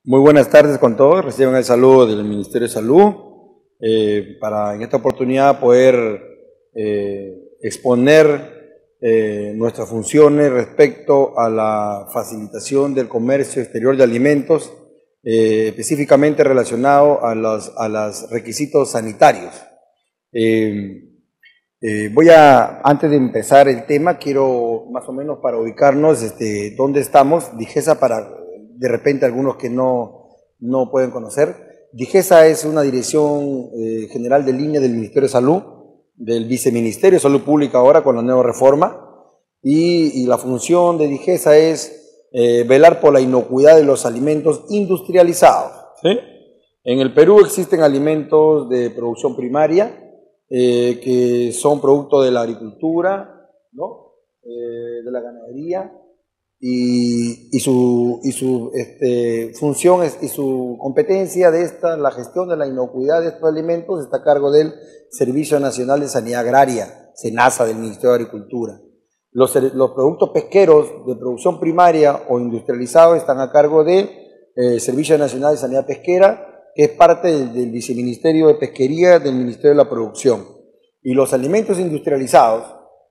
Muy buenas tardes con todos. Reciban el saludo del Ministerio de Salud para en esta oportunidad poder exponer nuestras funciones respecto a la facilitación del comercio exterior de alimentos, específicamente relacionado a los requisitos sanitarios. Antes de empezar el tema, quiero más o menos para ubicarnos dónde estamos, DIGESA para de repente algunos que no pueden conocer. DIGESA es una dirección general de línea del Ministerio de Salud, del Viceministerio de Salud Pública ahora con la nueva reforma, y la función de DIGESA es velar por la inocuidad de los alimentos industrializados, ¿sí? En el Perú existen alimentos de producción primaria, que son producto de la agricultura, ¿no? De la ganadería, y su función y su competencia de la gestión de la inocuidad de estos alimentos está a cargo del Servicio Nacional de Sanidad Agraria, SENASA, del Ministerio de Agricultura. Los productos pesqueros de producción primaria o industrializados están a cargo del Servicio Nacional de Sanidad Pesquera, que es parte del Viceministerio de Pesquería del Ministerio de la Producción. Y los alimentos industrializados,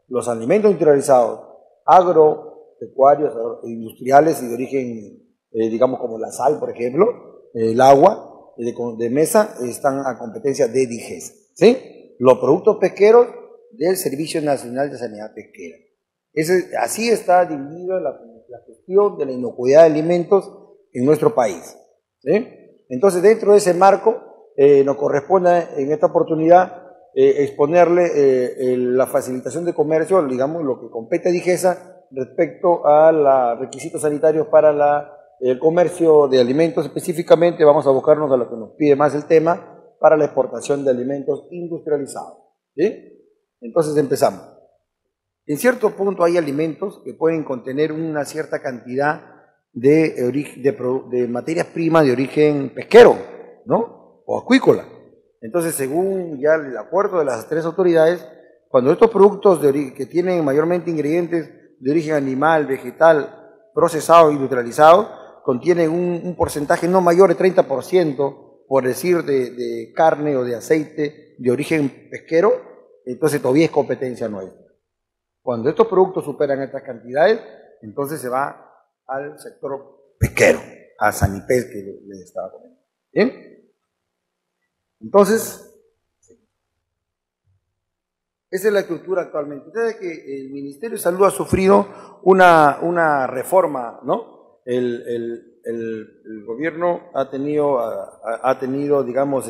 agropecuarios, industriales y de origen, digamos como la sal, por ejemplo, el agua de mesa, están a competencia de DIGESA, ¿sí? Los productos pesqueros del Servicio Nacional de Sanidad Pesquera. Así está dividida la gestión de la inocuidad de alimentos en nuestro país, ¿sí? Entonces, dentro de ese marco, nos corresponde en esta oportunidad exponerle la facilitación de comercio, digamos, lo que compete a DIGESA respecto a los requisitos sanitarios para el comercio de alimentos. Específicamente vamos a buscarnos a lo que nos pide más el tema para la exportación de alimentos industrializados, ¿sí? Entonces empezamos. En cierto punto hay alimentos que pueden contener una cierta cantidad de materias primas de origen pesquero, ¿no? O acuícola. Entonces, según ya el acuerdo de las tres autoridades, cuando estos productos que tienen mayormente ingredientes de origen animal, vegetal, procesado, industrializado, contienen un porcentaje no mayor de 30%, por decir, de carne o de aceite de origen pesquero, entonces todavía es competencia nuestra. Cuando estos productos superan estas cantidades, entonces se va al sector pesquero, a Sanipes, que les estaba comentando. ¿Bien? Entonces, esa es la estructura actualmente. Ustedes que el Ministerio de Salud ha sufrido una reforma, ¿no? El gobierno ha tenido, digamos,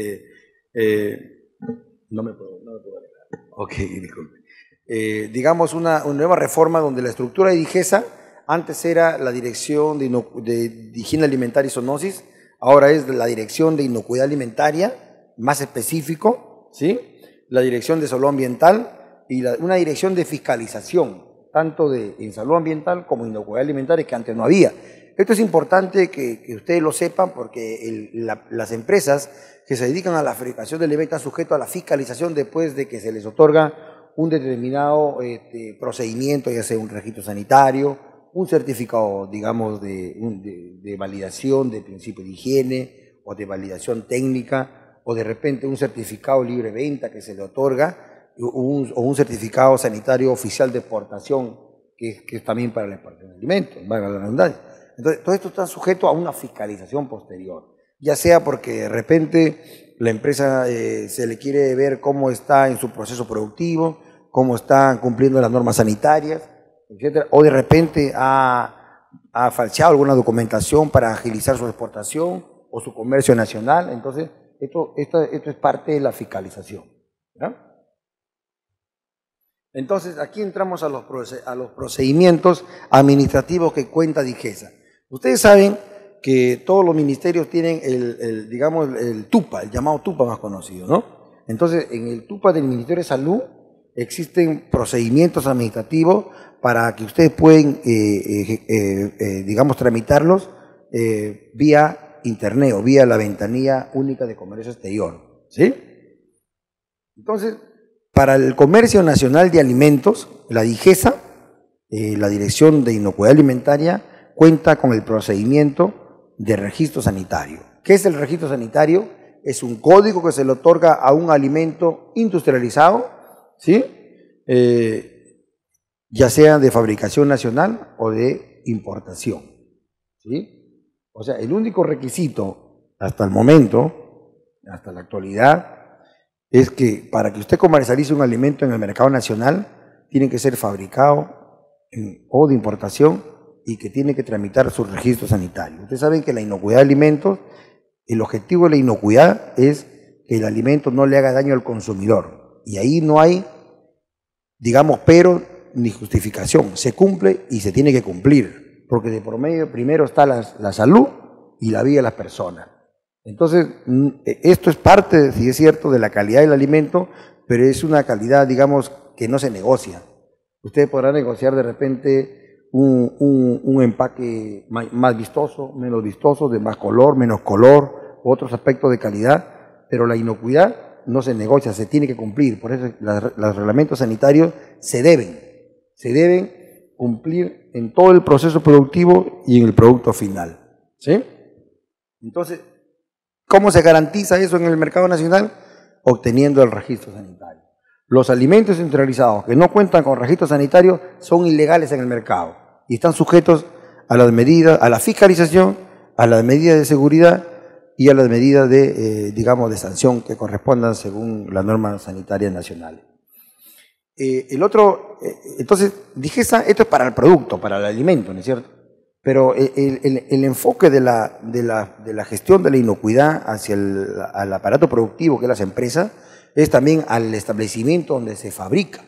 no me puedo alejar. Ok, disculpe. Digamos, una nueva reforma donde la estructura de DIGESA antes era la Dirección de Higiene Alimentaria y Zoonosis, ahora es la Dirección de Inocuidad Alimentaria, más específico, ¿sí? La Dirección de Salud Ambiental y una Dirección de Fiscalización, tanto en salud ambiental como inocuidad alimentaria, que antes no había. Esto es importante que ustedes lo sepan porque las empresas que se dedican a la fabricación de alimentos están sujetas a la fiscalización después de que se les otorga un determinado procedimiento, ya sea un registro sanitario, un certificado, digamos, de validación de principio de higiene o de validación técnica, o de repente un certificado libre venta que se le otorga, o un certificado sanitario oficial de exportación, que es también para la exportación de alimentos, valga la redundancia. Entonces, todo esto está sujeto a una fiscalización posterior, ya sea porque de repente la empresa se le quiere ver cómo está en su proceso productivo, cómo está cumpliendo las normas sanitarias, etcétera, o de repente ha falseado alguna documentación para agilizar su exportación o su comercio nacional. Entonces, esto es parte de la fiscalización, ¿verdad? Entonces, aquí entramos a los procedimientos administrativos que cuenta DIGESA. Ustedes saben que todos los ministerios tienen digamos, el TUPA, el llamado TUPA más conocido, ¿no? Entonces, en el TUPA del Ministerio de Salud existen procedimientos administrativos para que ustedes puedan, digamos, tramitarlos vía internet o vía la ventanilla única de comercio exterior, ¿sí? Entonces, para el comercio nacional de alimentos, la DIGESA, la Dirección de Inocuidad Alimentaria, cuenta con el procedimiento de registro sanitario. ¿Qué es el registro sanitario? Es un código que se le otorga a un alimento industrializado, ¿sí? Ya sea de fabricación nacional o de importación, ¿sí? O sea, el único requisito hasta el momento, hasta la actualidad, es que para que usted comercialice un alimento en el mercado nacional, tiene que ser fabricado o de importación y que tiene que tramitar su registro sanitario. Ustedes saben que la inocuidad de alimentos, el objetivo de la inocuidad es que el alimento no le haga daño al consumidor. Y ahí no hay, digamos, pero ni justificación. Se cumple y se tiene que cumplir, porque de por medio primero está la salud y la vida de las personas. Entonces, esto es parte, si es cierto, de la calidad del alimento, pero es una calidad, digamos, que no se negocia. Usted podrá negociar de repente un empaque más vistoso, menos vistoso, de más color, menos color, otros aspectos de calidad, pero la inocuidad no se negocia, se tiene que cumplir. Por eso los reglamentos sanitarios se deben cumplir en todo el proceso productivo y en el producto final, ¿sí? Entonces, ¿cómo se garantiza eso en el mercado nacional? Obteniendo el registro sanitario. Los alimentos industrializados que no cuentan con registro sanitario son ilegales en el mercado y están sujetos a las medidas, a la fiscalización, a las medidas de seguridad y a las medidas de, digamos, de sanción que correspondan según las normas sanitarias nacionales. Entonces, DIGESA, esto es para el producto, para el alimento, ¿no es cierto? Pero el enfoque de la gestión de la inocuidad hacia al aparato productivo, que es las empresas, es también al establecimiento donde se fabrica,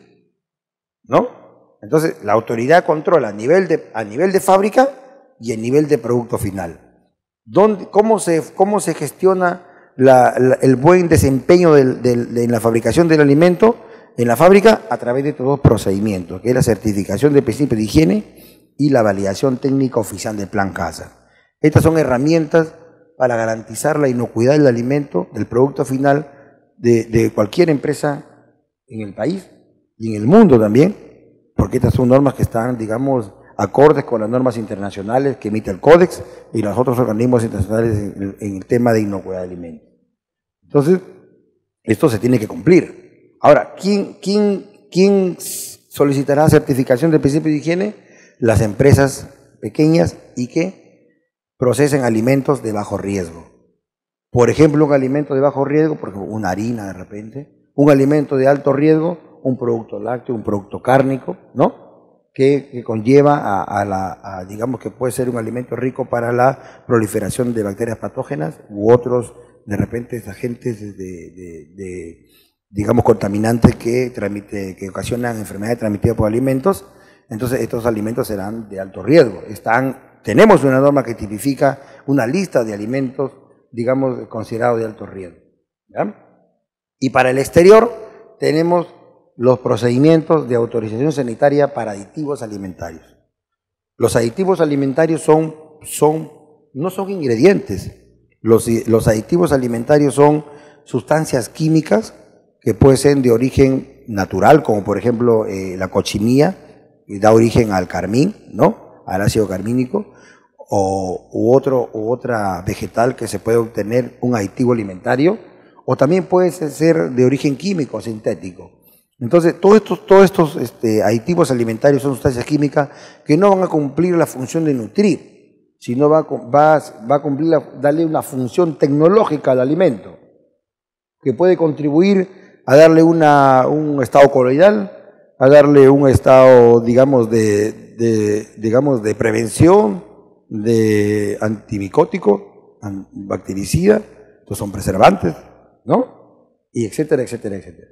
¿no? Entonces, la autoridad controla a nivel de fábrica y a nivel de producto final. ¿Cómo se gestiona el buen desempeño en la fabricación del alimento en la fábrica? A través de estos dos procedimientos, que es la certificación de principios de higiene y la validación técnica oficial del Plan CASA. Estas son herramientas para garantizar la inocuidad del alimento, del producto final, de cualquier empresa en el país y en el mundo también, porque estas son normas que están, digamos, acordes con las normas internacionales que emite el Códex y los otros organismos internacionales en el tema de inocuidad de alimentos. Entonces, esto se tiene que cumplir. Ahora, ¿quién solicitará certificación de principios de higiene? Las empresas pequeñas y que procesen alimentos de bajo riesgo. Por ejemplo, un alimento de bajo riesgo, por ejemplo, una harina de repente, un alimento de alto riesgo, un producto lácteo, un producto cárnico, ¿no? Que conlleva digamos que puede ser un alimento rico para la proliferación de bacterias patógenas u otros, de repente, agentes digamos, contaminantes que ocasionan enfermedades transmitidas por alimentos. Entonces, estos alimentos serán de alto riesgo. Tenemos una norma que tipifica una lista de alimentos, digamos, considerados de alto riesgo, ¿ya? Y para el exterior tenemos los procedimientos de autorización sanitaria para aditivos alimentarios. Los aditivos alimentarios no son ingredientes. Los aditivos alimentarios son sustancias químicas que pueden ser de origen natural, como por ejemplo la cochinilla, que da origen al carmín, ¿no? Al ácido carmínico, u otra vegetal que se puede obtener un aditivo alimentario, o también puede ser de origen químico o sintético. Entonces, todos estos aditivos alimentarios son sustancias químicas que no van a cumplir la función de nutrir, sino va a cumplir darle una función tecnológica al alimento, que puede contribuir a darle un estado coloidal, a darle un estado, digamos, de prevención, de antimicótico, bactericida, estos son preservantes, ¿no? Y etcétera, etcétera, etcétera.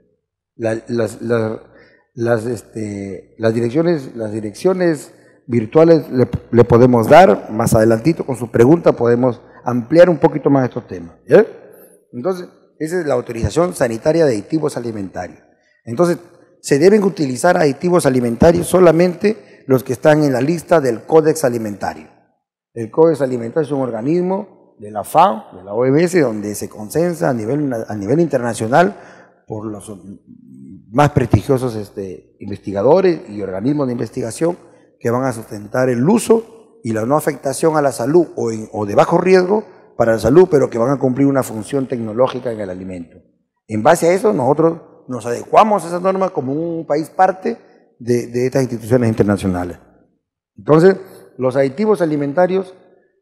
Las direcciones virtuales le podemos dar, más adelantito con su pregunta podemos ampliar un poquito más estos temas, ¿ya? Entonces, esa es la autorización sanitaria de aditivos alimentarios. Entonces, se deben utilizar aditivos alimentarios solamente los que están en la lista del Códex Alimentario. El Códex Alimentario es un organismo de la FAO, de la OMS, donde se consensa a nivel internacional por los más prestigiosos investigadores y organismos de investigación que van a sustentar el uso y la no afectación a la salud o de bajo riesgo para la salud, pero que van a cumplir una función tecnológica en el alimento. En base a eso, nosotros nos adecuamos a esa norma como un país parte de estas instituciones internacionales. Entonces, los aditivos alimentarios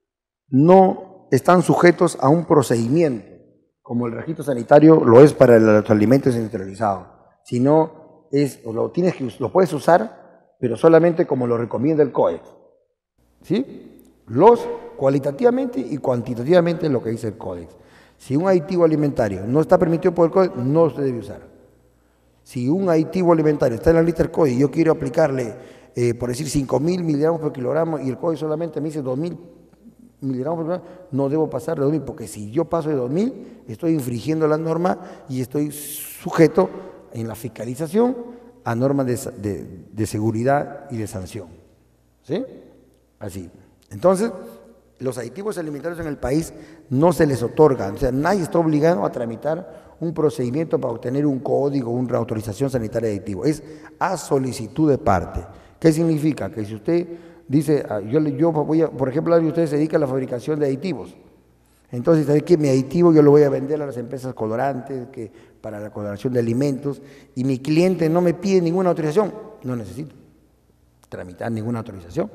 no están sujetos a un procedimiento, como el registro sanitario lo es para los alimentos industrializados, sino lo puedes usar, pero solamente como lo recomienda el COEX. ¿Sí? Cualitativamente y cuantitativamente lo que dice el Códex. Si un aditivo alimentario no está permitido por el Códex, no se debe usar. Si un aditivo alimentario está en la lista del Códex y yo quiero aplicarle, por decir, 5.000 miligramos por kilogramo y el Códex solamente me dice 2.000 miligramos por kilogramo, no debo pasar de 2.000, porque si yo paso de 2.000, estoy infringiendo la norma y estoy sujeto en la fiscalización a normas de seguridad y de sanción. ¿Sí? Así. Entonces, los aditivos alimentarios en el país no se les otorgan, o sea, nadie está obligado a tramitar un procedimiento para obtener un código, una autorización sanitaria de aditivo. Es a solicitud de parte. ¿Qué significa? Que si usted dice, yo voy a, por ejemplo, usted se dedica a la fabricación de aditivos, entonces sabe que mi aditivo yo lo voy a vender a las empresas colorantes para la coloración de alimentos y mi cliente no me pide ninguna autorización, no necesito tramitar ninguna autorización.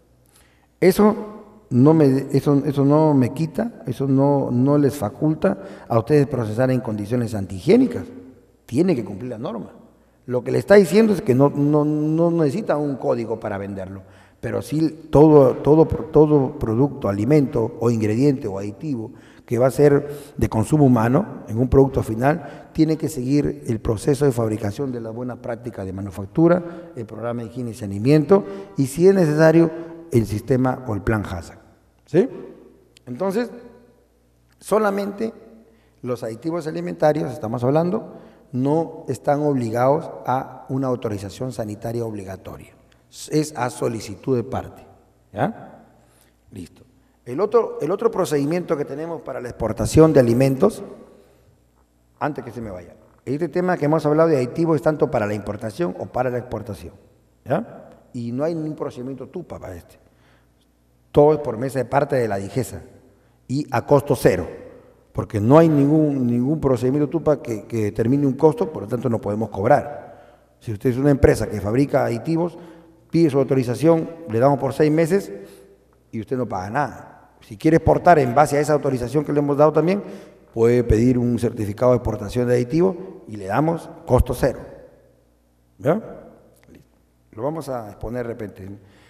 Eso no me quita, eso no les faculta a ustedes procesar en condiciones antihigiénicas. Tiene que cumplir la norma. Lo que le está diciendo es que no necesita un código para venderlo, pero sí todo producto, alimento o ingrediente o aditivo que va a ser de consumo humano en un producto final, tiene que seguir el proceso de fabricación de la buena práctica de manufactura, el programa de higiene y saneamiento, y si es necesario, el sistema o el plan HACCP. ¿Sí? Entonces, solamente los aditivos alimentarios, estamos hablando, no están obligados a una autorización sanitaria obligatoria. Es a solicitud de parte. ¿Ya? Listo. El otro procedimiento que tenemos para la exportación de alimentos, antes que se me vaya, este tema que hemos hablado de aditivos es tanto para la importación o para la exportación. ¿Ya? Y no hay ningún procedimiento TUPA para este. Todo es por mesa de parte de la DIGESA y a costo cero, porque no hay ningún procedimiento TUPA que determine un costo, por lo tanto no podemos cobrar. Si usted es una empresa que fabrica aditivos, pide su autorización, le damos por 6 meses y usted no paga nada. Si quiere exportar en base a esa autorización que le hemos dado también, puede pedir un certificado de exportación de aditivos y le damos costo cero. ¿Ya? Lo vamos a exponer de repente.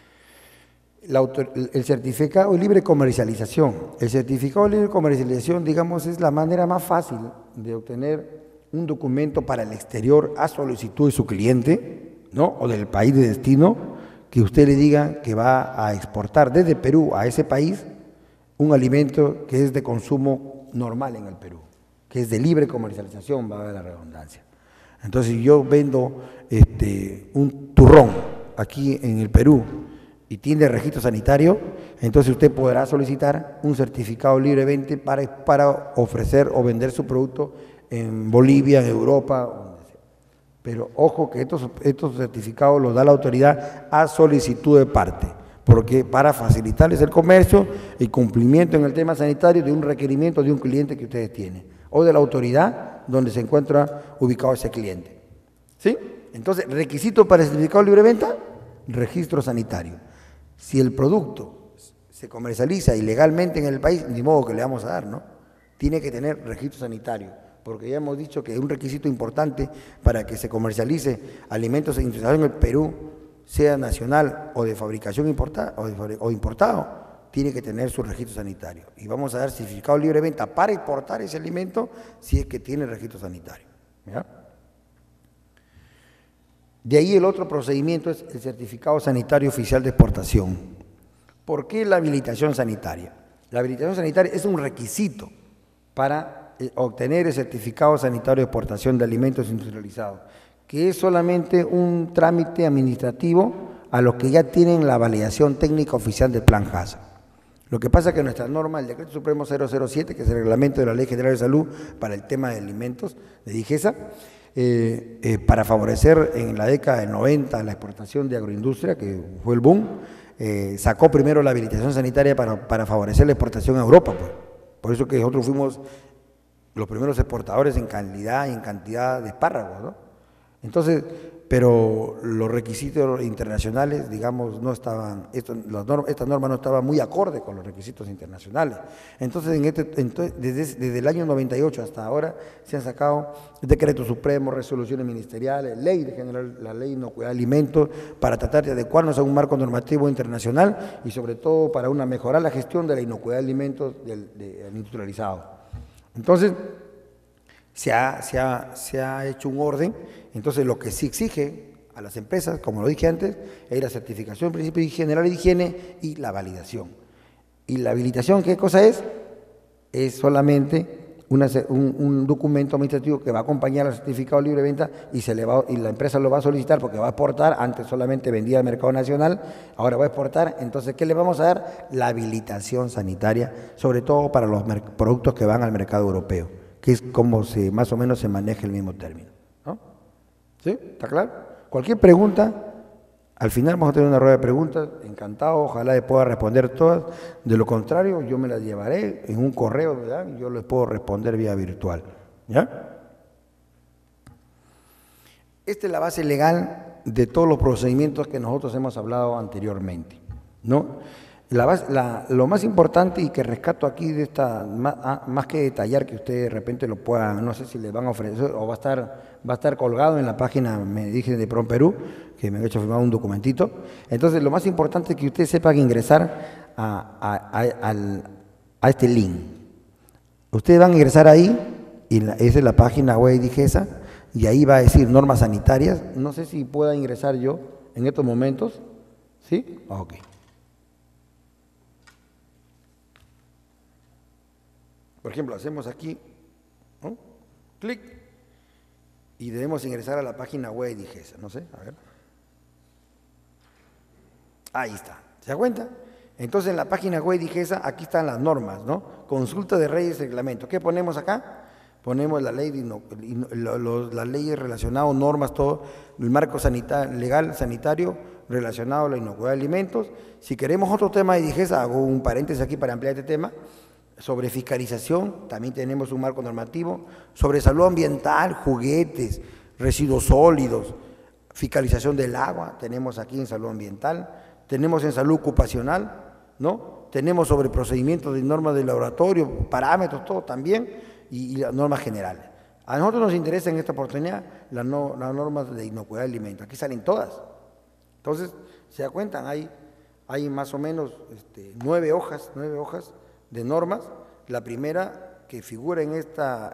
El certificado de libre comercialización. El certificado de libre comercialización, digamos, es la manera más fácil de obtener un documento para el exterior a solicitud de su cliente, ¿no? O del país de destino, que usted le diga que va a exportar desde Perú a ese país un alimento que es de consumo normal en el Perú, que es de libre comercialización, va a haber la redundancia. Entonces, si yo vendo un turrón aquí en el Perú y tiene registro sanitario, entonces usted podrá solicitar un certificado libremente para ofrecer o vender su producto en Bolivia, en Europa. Pero ojo que estos certificados los da la autoridad a solicitud de parte, porque para facilitarles el comercio y cumplimiento en el tema sanitario de un requerimiento de un cliente que ustedes tienen, o de la autoridad donde se encuentra ubicado ese cliente. ¿Sí? Entonces, requisito para el certificado de libre venta, registro sanitario. Si el producto se comercializa ilegalmente en el país, ni modo que le vamos a dar, ¿no? Tiene que tener registro sanitario, porque ya hemos dicho que un requisito importante para que se comercialice alimentos industrializados en el Perú, sea nacional o de fabricación importada o importado, tiene que tener su registro sanitario. Y vamos a dar certificado de libre venta para exportar ese alimento si es que tiene registro sanitario. ¿Ya? De ahí el otro procedimiento es el certificado sanitario oficial de exportación. ¿Por qué la habilitación sanitaria? La habilitación sanitaria es un requisito para obtener el certificado sanitario de exportación de alimentos industrializados, que es solamente un trámite administrativo a los que ya tienen la validación técnica oficial del Plan HACCP. Lo que pasa es que nuestra norma, el Decreto Supremo 007, que es el reglamento de la Ley General de Salud para el tema de alimentos de DIGESA, para favorecer en la década del 90 la exportación de agroindustria, que fue el boom, sacó primero la habilitación sanitaria para favorecer la exportación a Europa, pues. Por eso que nosotros fuimos los primeros exportadores en calidad y en cantidad de espárragos, ¿no? Entonces, pero los requisitos internacionales, digamos, no estaban, esta norma no estaba muy acorde con los requisitos internacionales. Entonces, desde el año 98 hasta ahora se han sacado decretos supremos, resoluciones ministeriales, ley de general, la ley de inocuidad de alimentos, para tratar de adecuarnos a un marco normativo internacional y sobre todo para mejorar la gestión de la inocuidad de alimentos del industrializado. Entonces, se ha hecho un orden. Entonces, lo que sí exige a las empresas, como lo dije antes, es la certificación, principio general de higiene y la validación. ¿Y la habilitación qué cosa es? Es solamente un documento administrativo que va a acompañar al certificado de libre venta y la empresa lo va a solicitar porque va a exportar. Antes solamente vendía al mercado nacional, ahora va a exportar. Entonces, ¿qué le vamos a dar? La habilitación sanitaria, sobre todo para los productos que van al mercado europeo, que es como más o menos se maneja el mismo término, ¿no? ¿Sí? ¿Está claro? Cualquier pregunta, al final vamos a tener una rueda de preguntas, encantado, ojalá les pueda responder todas. De lo contrario, yo me las llevaré en un correo, ¿verdad? Y yo les puedo responder vía virtual, ¿ya? Esta es la base legal de todos los procedimientos que nosotros hemos hablado anteriormente, ¿no? Lo más importante y que rescato aquí de esta, más que detallar, que ustedes de repente lo puedan, no sé si les van a ofrecer o va a estar colgado en la página, me dije, de PROMPERÚ, que me han hecho firmar un documentito. Entonces, lo más importante es que ustedes sepan ingresar a este link. Ustedes van a ingresar ahí, y esa es la página web de DIGESA, y ahí va a decir normas sanitarias. No sé si pueda ingresar yo en estos momentos, ¿sí? Ok. Por ejemplo, hacemos aquí, ¿no? Clic, y debemos ingresar a la página web de DIGESA, no sé, a ver. Ahí está, ¿se da cuenta? Entonces en la página web de DIGESA, aquí están las normas, ¿no? Consulta de leyes y reglamentos. ¿Qué ponemos acá? Ponemos la ley las leyes relacionadas, normas, todo, el marco legal sanitario relacionado a la inocuidad de alimentos. Si queremos otro tema de DIGESA, hago un paréntesis aquí para ampliar este tema. Sobre fiscalización, también tenemos un marco normativo. Sobre salud ambiental, juguetes, residuos sólidos, fiscalización del agua, tenemos aquí en salud ambiental. Tenemos en salud ocupacional, ¿no? Tenemos sobre procedimientos de normas de laboratorio, parámetros, todo también, y las normas generales. A nosotros nos interesa en esta oportunidad las normas de inocuidad de alimentos. Aquí salen todas. Entonces, se da cuenta, hay más o menos 9 hojas de normas. La primera que figura en esta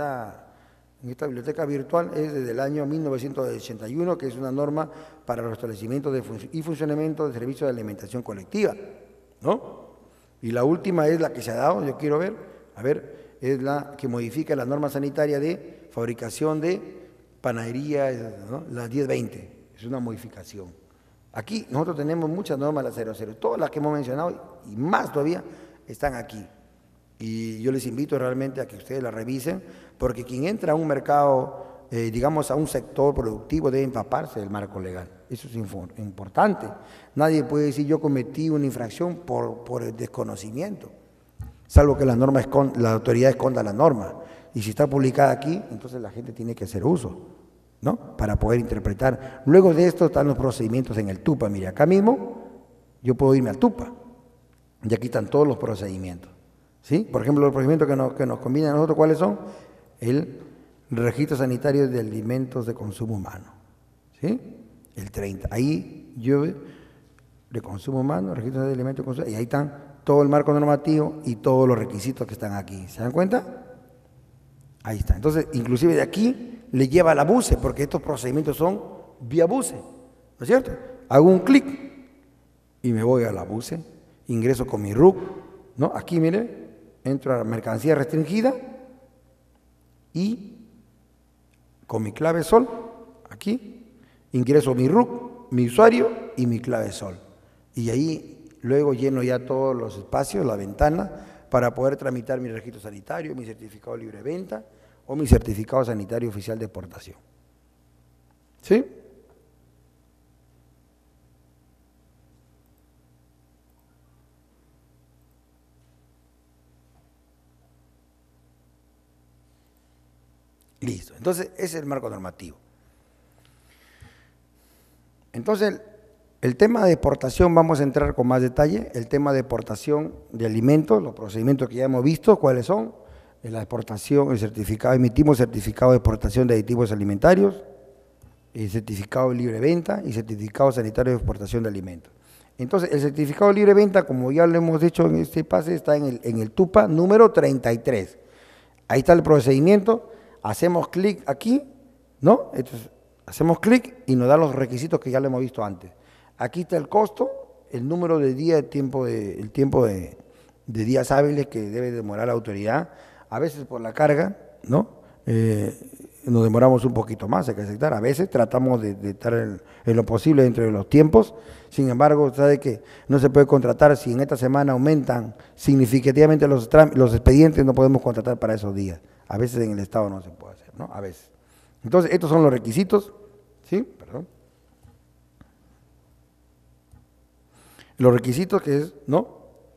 biblioteca virtual es desde el año 1981, que es una norma para los establecimientos y funcionamiento de servicios de alimentación colectiva, ¿no? Y la última es la que se ha dado, yo quiero ver, es la que modifica la norma sanitaria de fabricación de panadería, ¿no? La 1020, es una modificación. Aquí nosotros tenemos muchas normas, la 00, todas las que hemos mencionado y más todavía están aquí. Y yo les invito realmente a que ustedes la revisen, porque quien entra a un mercado, digamos a un sector productivo, debe empaparse del marco legal. Eso es importante. Nadie puede decir yo cometí una infracción por el desconocimiento, salvo que la autoridad esconda la norma. Y si está publicada aquí, entonces la gente tiene que hacer uso, ¿no? Para poder interpretar. Luego de esto están los procedimientos en el TUPA. Mire, acá mismo yo puedo irme al TUPA y aquí están todos los procedimientos, ¿sí? Por ejemplo, los procedimientos que nos convienen a nosotros, ¿cuáles son? El registro sanitario de alimentos de consumo humano, ¿sí? El 30. Ahí yo de consumo humano, registro de alimentos de consumo, y ahí están todo el marco normativo y todos los requisitos que están aquí. ¿Se dan cuenta? Ahí está. Entonces, inclusive de aquí le lleva a la BUCE, porque estos procedimientos son vía BUCE, ¿no es cierto? Hago un clic y me voy a la BUCE, ingreso con mi RUC, ¿no? Aquí, mire, entro a mercancía restringida y con mi clave SOL, aquí, ingreso mi RUC, mi usuario y mi clave SOL. Y ahí luego lleno ya todos los espacios, la ventana, para poder tramitar mi registro sanitario, mi certificado de libre venta o mi certificado sanitario oficial de exportación. ¿Sí? Listo. Entonces, ese es el marco normativo. Entonces, el tema de exportación, vamos a entrar con más detalle. El tema de exportación de alimentos, los procedimientos que ya hemos visto, ¿cuáles son? La exportación, el certificado, emitimos certificado de exportación de aditivos alimentarios, el certificado de libre venta y certificado sanitario de exportación de alimentos. Entonces, el certificado de libre venta, como ya lo hemos dicho en este pase, está en el TUPA número 33. Ahí está el procedimiento, hacemos clic aquí, ¿no? Entonces, hacemos clic y nos da los requisitos que ya lo hemos visto antes. Aquí está el costo, el número de días, el tiempo de días hábiles que debe demorar la autoridad. A veces por la carga, ¿no? Nos demoramos un poquito más, hay que aceptar. A veces tratamos de estar en lo posible dentro de los tiempos. Sin embargo, sabe que no se puede contratar si en esta semana aumentan significativamente los expedientes, no podemos contratar para esos días. A veces en el Estado no se puede hacer, ¿no? A veces. Entonces, estos son los requisitos, ¿sí? Perdón. Los requisitos que es, ¿no?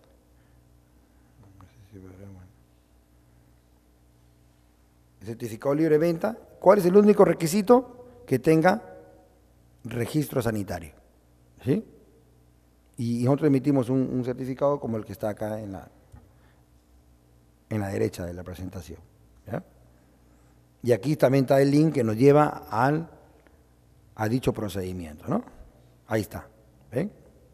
El certificado de libre venta, ¿cuál es el único requisito? Que tenga registro sanitario, ¿sí? Y nosotros emitimos un certificado como el que está acá en la derecha de la presentación, ¿ya? Y aquí también está el link que nos lleva a dicho procedimiento, ¿no? Ahí está, ¿ven?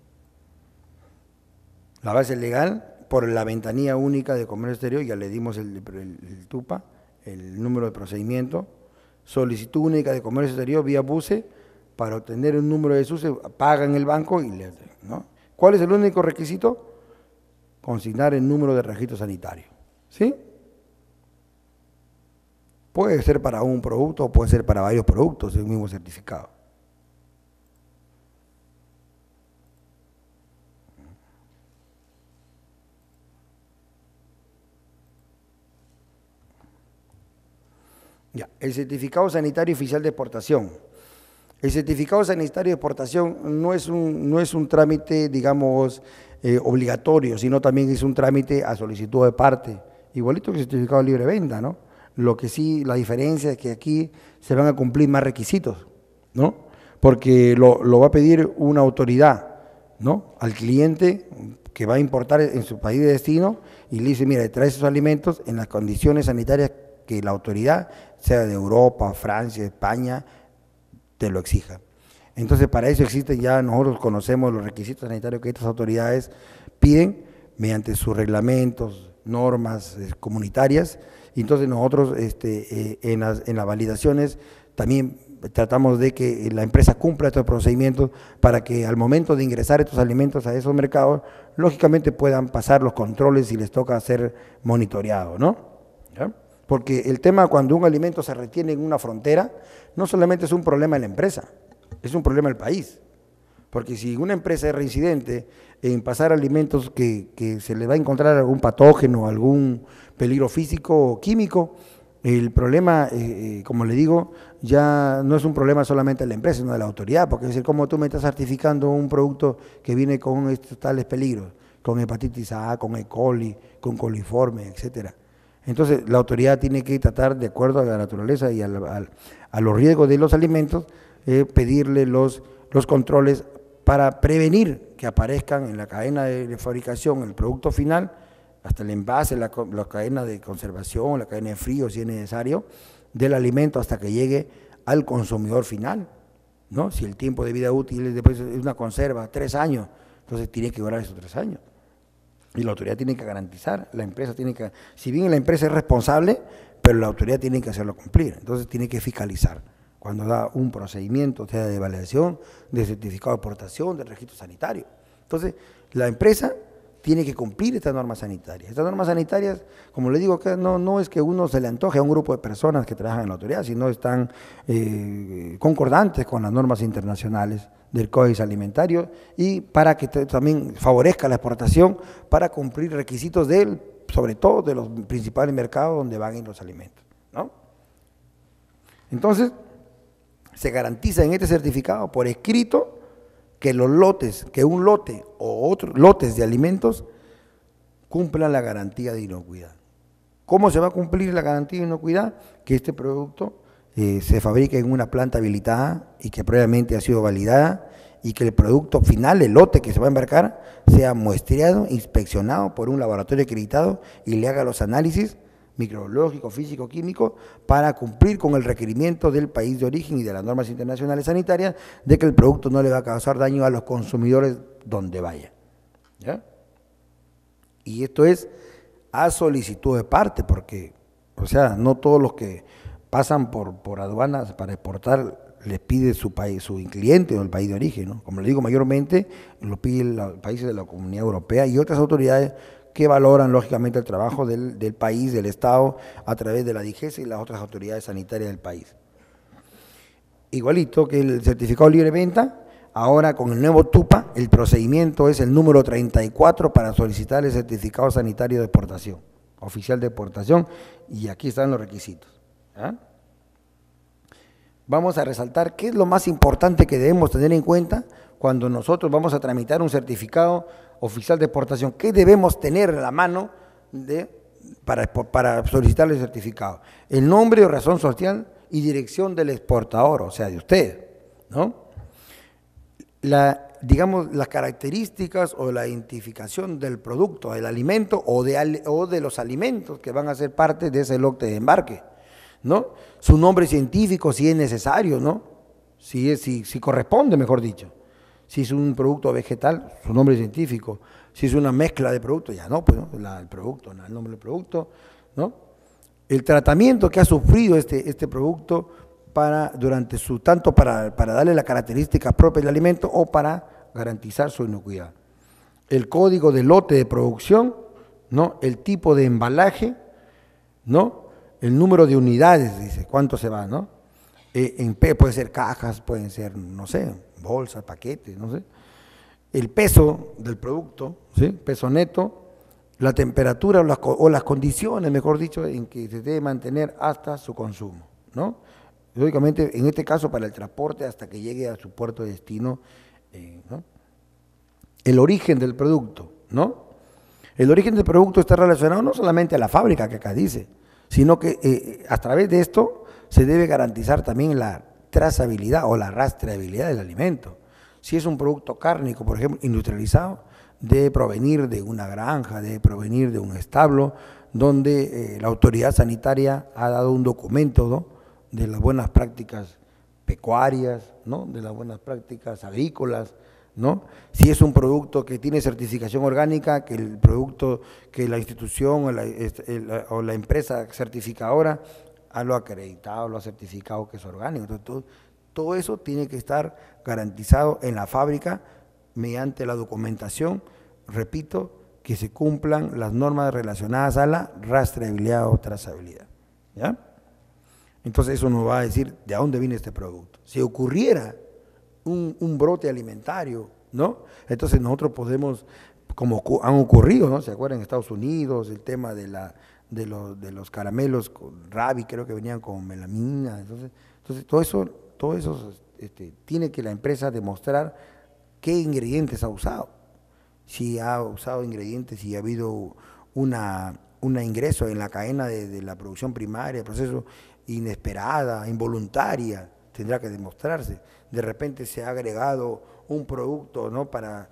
La base legal por la ventanilla única de comercio exterior, ya le dimos el TUPA, el número de procedimiento, solicitud única de comercio exterior vía BUSE, para obtener un número de SUSE, pagan el banco y le, ¿no? ¿Cuál es el único requisito? Consignar el número de registro sanitario, ¿sí? Puede ser para un producto o puede ser para varios productos el mismo certificado. Ya, el certificado sanitario oficial de exportación. El certificado sanitario de exportación no es un trámite, digamos, obligatorio, sino también es un trámite a solicitud de parte, igualito que el certificado de libre venta, ¿no? Lo que sí, la diferencia es que aquí se van a cumplir más requisitos, ¿no? Porque lo va a pedir una autoridad, ¿no? Al cliente que va a importar en su país de destino y le dice, mira, trae esos alimentos en las condiciones sanitarias que la autoridad, sea de Europa, Francia, España, te lo exija. Entonces, para eso existen ya, nosotros conocemos los requisitos sanitarios que estas autoridades piden mediante sus reglamentos, normas comunitarias, y entonces nosotros en las validaciones también tratamos de que la empresa cumpla estos procedimientos para que al momento de ingresar estos alimentos a esos mercados, lógicamente puedan pasar los controles si les toca ser monitoreado, ¿no? ¿Ya? Porque el tema cuando un alimento se retiene en una frontera, no solamente es un problema de la empresa, es un problema del país. Porque si una empresa es reincidente en pasar alimentos que se le va a encontrar algún patógeno, algún peligro físico o químico, el problema, como le digo, ya no es un problema solamente de la empresa, sino de la autoridad, porque es decir, ¿cómo tú me estás certificando un producto que viene con estos tales peligros? Con hepatitis A, con E. coli, con coliforme, etcétera. Entonces, la autoridad tiene que tratar, de acuerdo a la naturaleza y a los riesgos de los alimentos, pedirle los controles para prevenir que aparezcan en la cadena de fabricación, el producto final, hasta el envase, la cadena de conservación, la cadena de frío, si es necesario, del alimento hasta que llegue al consumidor final, ¿no? Si el tiempo de vida útil después es una conserva, 3 años, entonces tiene que durar esos 3 años. Y la autoridad tiene que garantizar, la empresa tiene que, si bien la empresa es responsable, pero la autoridad tiene que hacerlo cumplir, entonces tiene que fiscalizar cuando da un procedimiento, sea de validación, de certificado de exportación, de registro sanitario. Entonces, la empresa tiene que cumplir estas normas sanitarias. Estas normas sanitarias, como le digo, no es que uno se le antoje a un grupo de personas que trabajan en la autoridad, sino están concordantes con las normas internacionales del Código Alimentario y para que también favorezca la exportación para cumplir requisitos sobre todo de los principales mercados donde van a ir los alimentos, ¿no? Entonces, se garantiza en este certificado por escrito que un lote o otros lotes de alimentos cumplan la garantía de inocuidad, ¿Cómo se va a cumplir la garantía de inocuidad? Que este producto se fabrique en una planta habilitada y que previamente ha sido validada, y que el producto final, el lote que se va a embarcar, sea muestreado, inspeccionado por un laboratorio acreditado y le haga los análisis microbiológico, físico, químico, para cumplir con el requerimiento del país de origen y de las normas internacionales sanitarias de que el producto no le va a causar daño a los consumidores donde vaya. ¿Ya? Y esto es a solicitud de parte, porque, o sea, no todos los que pasan por aduanas para exportar les pide su país, su cliente o el país de origen, ¿no? Como le digo, mayormente lo piden los países de la Comunidad Europea y otras autoridades que valoran lógicamente el trabajo del país, del Estado, a través de la DIGESA y las otras autoridades sanitarias del país. Igualito que el certificado de libre venta, ahora con el nuevo TUPA, el procedimiento es el número 34 para solicitar el certificado sanitario de exportación, oficial de exportación, y aquí están los requisitos. ¿Ah? Vamos a resaltar qué es lo más importante que debemos tener en cuenta cuando nosotros vamos a tramitar un certificado oficial de exportación. ¿Qué debemos tener en la mano para solicitar el certificado? El nombre o razón social y dirección del exportador, o sea, de usted, ¿no? Digamos, las características o la identificación del producto, del alimento o de los alimentos que van a ser parte de ese lote de embarque, ¿no? Su nombre científico, si es necesario, ¿no? Si corresponde, mejor dicho. Si es un producto vegetal, su nombre científico. Si es una mezcla de productos, ya no, pues, ¿no? El producto, el nombre del producto, ¿no? El tratamiento que ha sufrido este producto tanto para darle la característica propia del alimento o para garantizar su inocuidad. El código de lote de producción, ¿no? El tipo de embalaje, ¿no? El número de unidades, dice, cuánto se va, ¿no? Puede ser cajas, pueden ser, no sé, bolsas, paquetes, no sé. El peso del producto, ¿sí? Peso neto, la temperatura o las condiciones, mejor dicho, en que se debe mantener hasta su consumo, ¿no? Lógicamente, en este caso, para el transporte hasta que llegue a su puerto de destino, ¿no? El origen del producto, ¿no? El origen del producto está relacionado no solamente a la fábrica que acá dice, sino que a través de esto se debe garantizar también la trazabilidad o la rastreabilidad del alimento. Si es un producto cárnico, por ejemplo, industrializado, debe provenir de una granja, debe provenir de un establo, donde la autoridad sanitaria ha dado un documento, ¿no? De las buenas prácticas pecuarias, ¿no? De las buenas prácticas agrícolas, ¿no? Si es un producto que tiene certificación orgánica, que el producto, que la institución o la empresa certificadora lo ha acreditado, lo ha certificado que es orgánico. Entonces, todo eso tiene que estar garantizado en la fábrica mediante la documentación, repito, que se cumplan las normas relacionadas a la rastreabilidad o trazabilidad, ¿ya? Entonces eso nos va a decir de dónde viene este producto. Si ocurriera un brote alimentario, ¿no? Entonces nosotros podemos, como han ocurrido, ¿no? ¿Se acuerdan en Estados Unidos, el tema de los caramelos con Rabi, creo que venían con melamina? Entonces todo eso tiene que la empresa demostrar qué ingredientes ha usado. Si ha usado ingredientes, si ha habido un ingreso en la cadena de la producción primaria, proceso inesperada, involuntaria, tendrá que demostrarse. De repente se ha agregado un producto, ¿no? para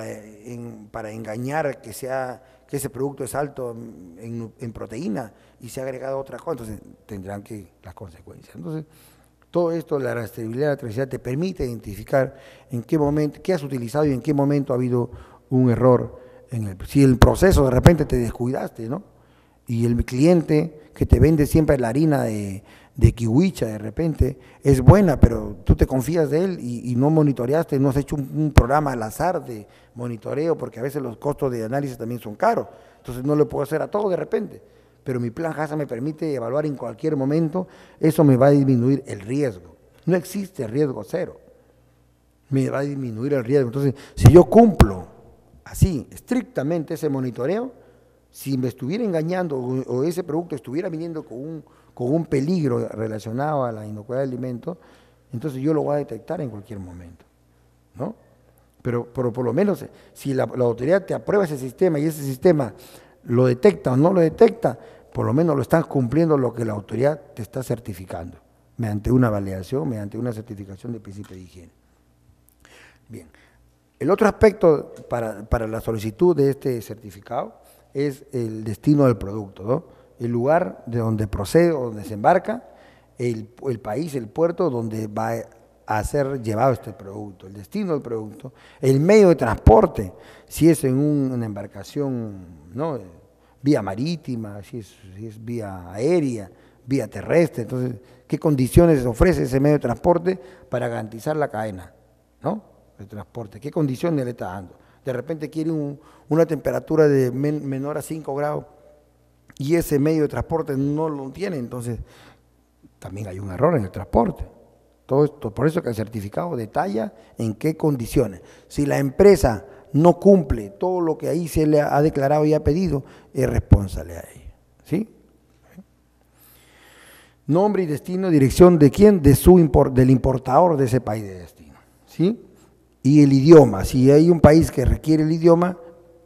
engañar que ese producto es alto en proteína y se ha agregado otra cosa, entonces tendrán que las consecuencias. Entonces, todo esto, la rastreabilidad, la trazabilidad te permite identificar en qué momento, qué has utilizado y en qué momento ha habido un error. Si el proceso de repente te descuidaste, ¿no? Y el cliente que te vende siempre la harina de kiwicha de repente es buena, pero tú te confías de él y no monitoreaste, no has hecho un programa al azar de monitoreo, porque a veces los costos de análisis también son caros, entonces no le puedo hacer a todo de repente, pero mi plan HACCP me permite evaluar en cualquier momento, eso me va a disminuir el riesgo. No existe riesgo cero, me va a disminuir el riesgo. Entonces, si yo cumplo así estrictamente ese monitoreo, si me estuviera engañando o ese producto estuviera viniendo con un peligro relacionado a la inocuidad del alimento, entonces yo lo voy a detectar en cualquier momento, ¿no? Pero por lo menos, si la autoridad te aprueba ese sistema y ese sistema lo detecta o no lo detecta, por lo menos lo estás cumpliendo lo que la autoridad te está certificando, mediante una validación, mediante una certificación de principio de higiene. Bien, el otro aspecto para la solicitud de este certificado es el destino del producto, ¿no? El lugar de donde procede o donde se embarca, el país, el puerto donde va a ser llevado este producto, el destino del producto, el medio de transporte, si es en una embarcación, ¿no?, vía marítima, si es vía aérea, vía terrestre, entonces, ¿qué condiciones ofrece ese medio de transporte para garantizar la cadena, ¿no?, de transporte? ¿Qué condiciones le está dando? De repente quiere una temperatura de menor a 5 grados y ese medio de transporte no lo tiene, entonces también hay un error en el transporte. Todo esto, por eso que el certificado detalla en qué condiciones. Si la empresa no cumple todo lo que ahí se le ha declarado y ha pedido, es responsable a ella, ¿sí? Nombre y destino, dirección de quién, del importador de ese país de destino, ¿sí? Y el idioma, si hay un país que requiere el idioma,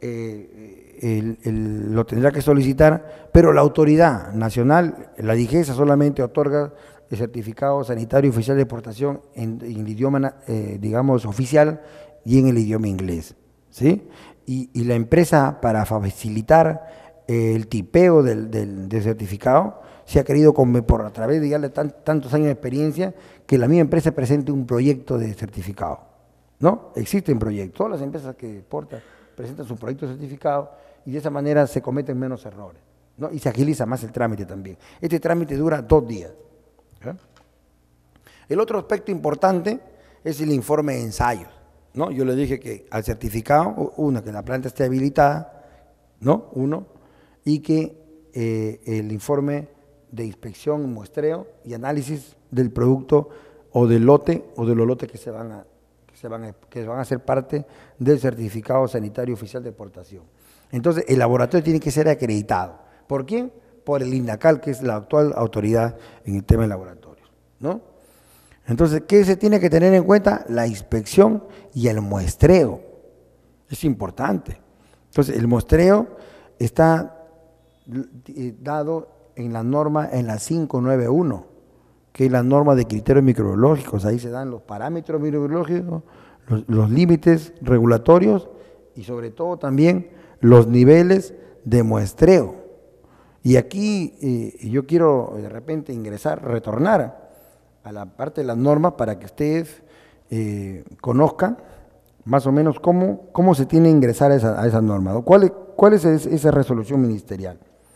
lo tendrá que solicitar, pero la autoridad nacional, la DIGESA, solamente otorga el certificado sanitario oficial de exportación en el idioma, digamos, oficial y en el idioma inglés, ¿sí? Y la empresa, para facilitar el tipeo del certificado, se ha querido, a través de ya tantos años de experiencia, que la misma empresa presente un proyecto de certificado, ¿no? Existen proyectos, todas las empresas que exportan presentan su proyecto de certificado y de esa manera se cometen menos errores, ¿no? Y se agiliza más el trámite también. Este trámite dura 2 días. ¿Sí? El otro aspecto importante es el informe de ensayos, ¿no? Yo le dije que al certificado, que la planta esté habilitada, ¿no? Y que el informe de inspección, muestreo y análisis del producto o del lote o de los lotes que van a ser parte del certificado sanitario oficial de exportación. Entonces, el laboratorio tiene que ser acreditado. ¿Por quién? Por el INDACAL, que es la actual autoridad en el tema de laboratorios, ¿no? Entonces, ¿qué se tiene que tener en cuenta? La inspección y el muestreo. Es importante. Entonces, el muestreo está dado en la norma, en la 591, que es la norma de criterios microbiológicos. Ahí se dan los parámetros microbiológicos, los límites regulatorios y sobre todo también los niveles de muestreo. Y aquí yo quiero de repente retornar a la parte de las normas para que ustedes conozcan más o menos cómo se tiene que ingresar a esa norma, ¿no? ¿Cuál es esa resolución ministerial?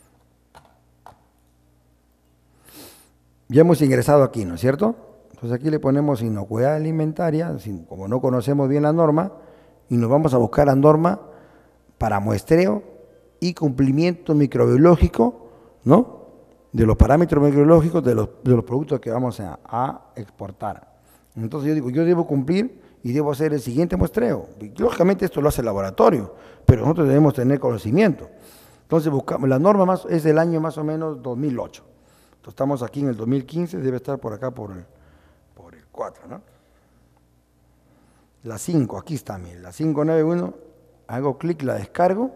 Ya hemos ingresado aquí, ¿no es cierto? Entonces aquí le ponemos inocuidad alimentaria, como no conocemos bien la norma, y nos vamos a buscar la norma para muestreo y cumplimiento microbiológico, ¿no?, de los parámetros microbiológicos de los productos que vamos a exportar. Entonces yo digo, yo debo cumplir y debo hacer el siguiente muestreo. Y lógicamente esto lo hace el laboratorio, pero nosotros debemos tener conocimiento. Entonces buscamos, la norma es del año más o menos 2008. Entonces estamos aquí en el 2015, debe estar por acá por el 4, ¿no? La 5, aquí está, miren, la 591, hago clic, la descargo.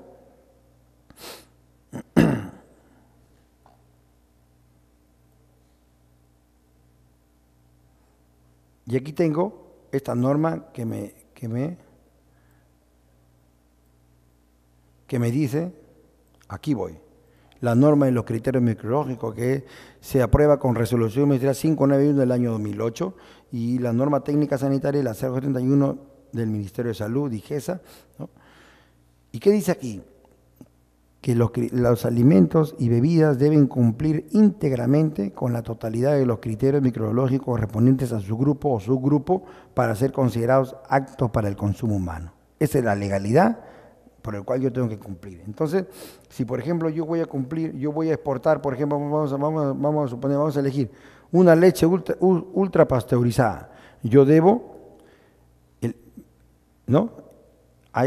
Y aquí tengo esta norma que me dice, aquí voy, la norma de los criterios microbiológicos que se aprueba con resolución ministerial 591 del año 2008 y la norma técnica sanitaria, la 071 del Ministerio de Salud, DIGESA, ¿no? ¿Y qué dice aquí? Que los alimentos y bebidas deben cumplir íntegramente con la totalidad de los criterios microbiológicos correspondientes a su grupo o subgrupo para ser considerados aptos para el consumo humano. Esa es la legalidad por el cual yo tengo que cumplir. Entonces, si por ejemplo yo voy a exportar, por ejemplo, vamos a elegir una leche ultra pasteurizada, yo debo, ¿no?, a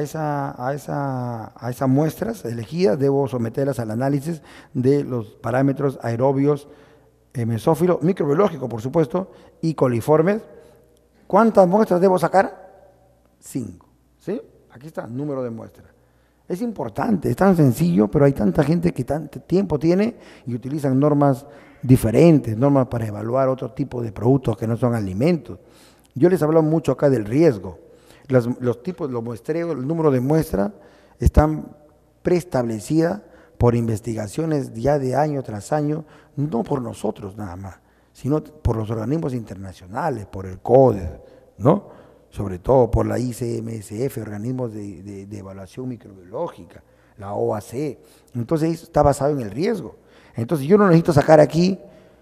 esas muestras elegidas debo someterlas al análisis de los parámetros aerobios, mesófilos, microbiológicos, por supuesto, y coliformes. ¿Cuántas muestras debo sacar? 5, ¿sí? Aquí está, número de muestras. Es importante, es tan sencillo, pero hay tanta gente que tanto tiempo tiene y utilizan normas diferentes, normas para evaluar otro tipo de productos que no son alimentos. Yo les hablo mucho acá del riesgo. Los tipos, los muestreos, el número de muestras están preestablecidas por investigaciones ya de año tras año, no por nosotros nada más, sino por los organismos internacionales, por el CODES, ¿no? Sobre todo por la ICMSF, organismos de evaluación microbiológica, la OAC. Entonces eso está basado en el riesgo. Entonces yo no necesito sacar aquí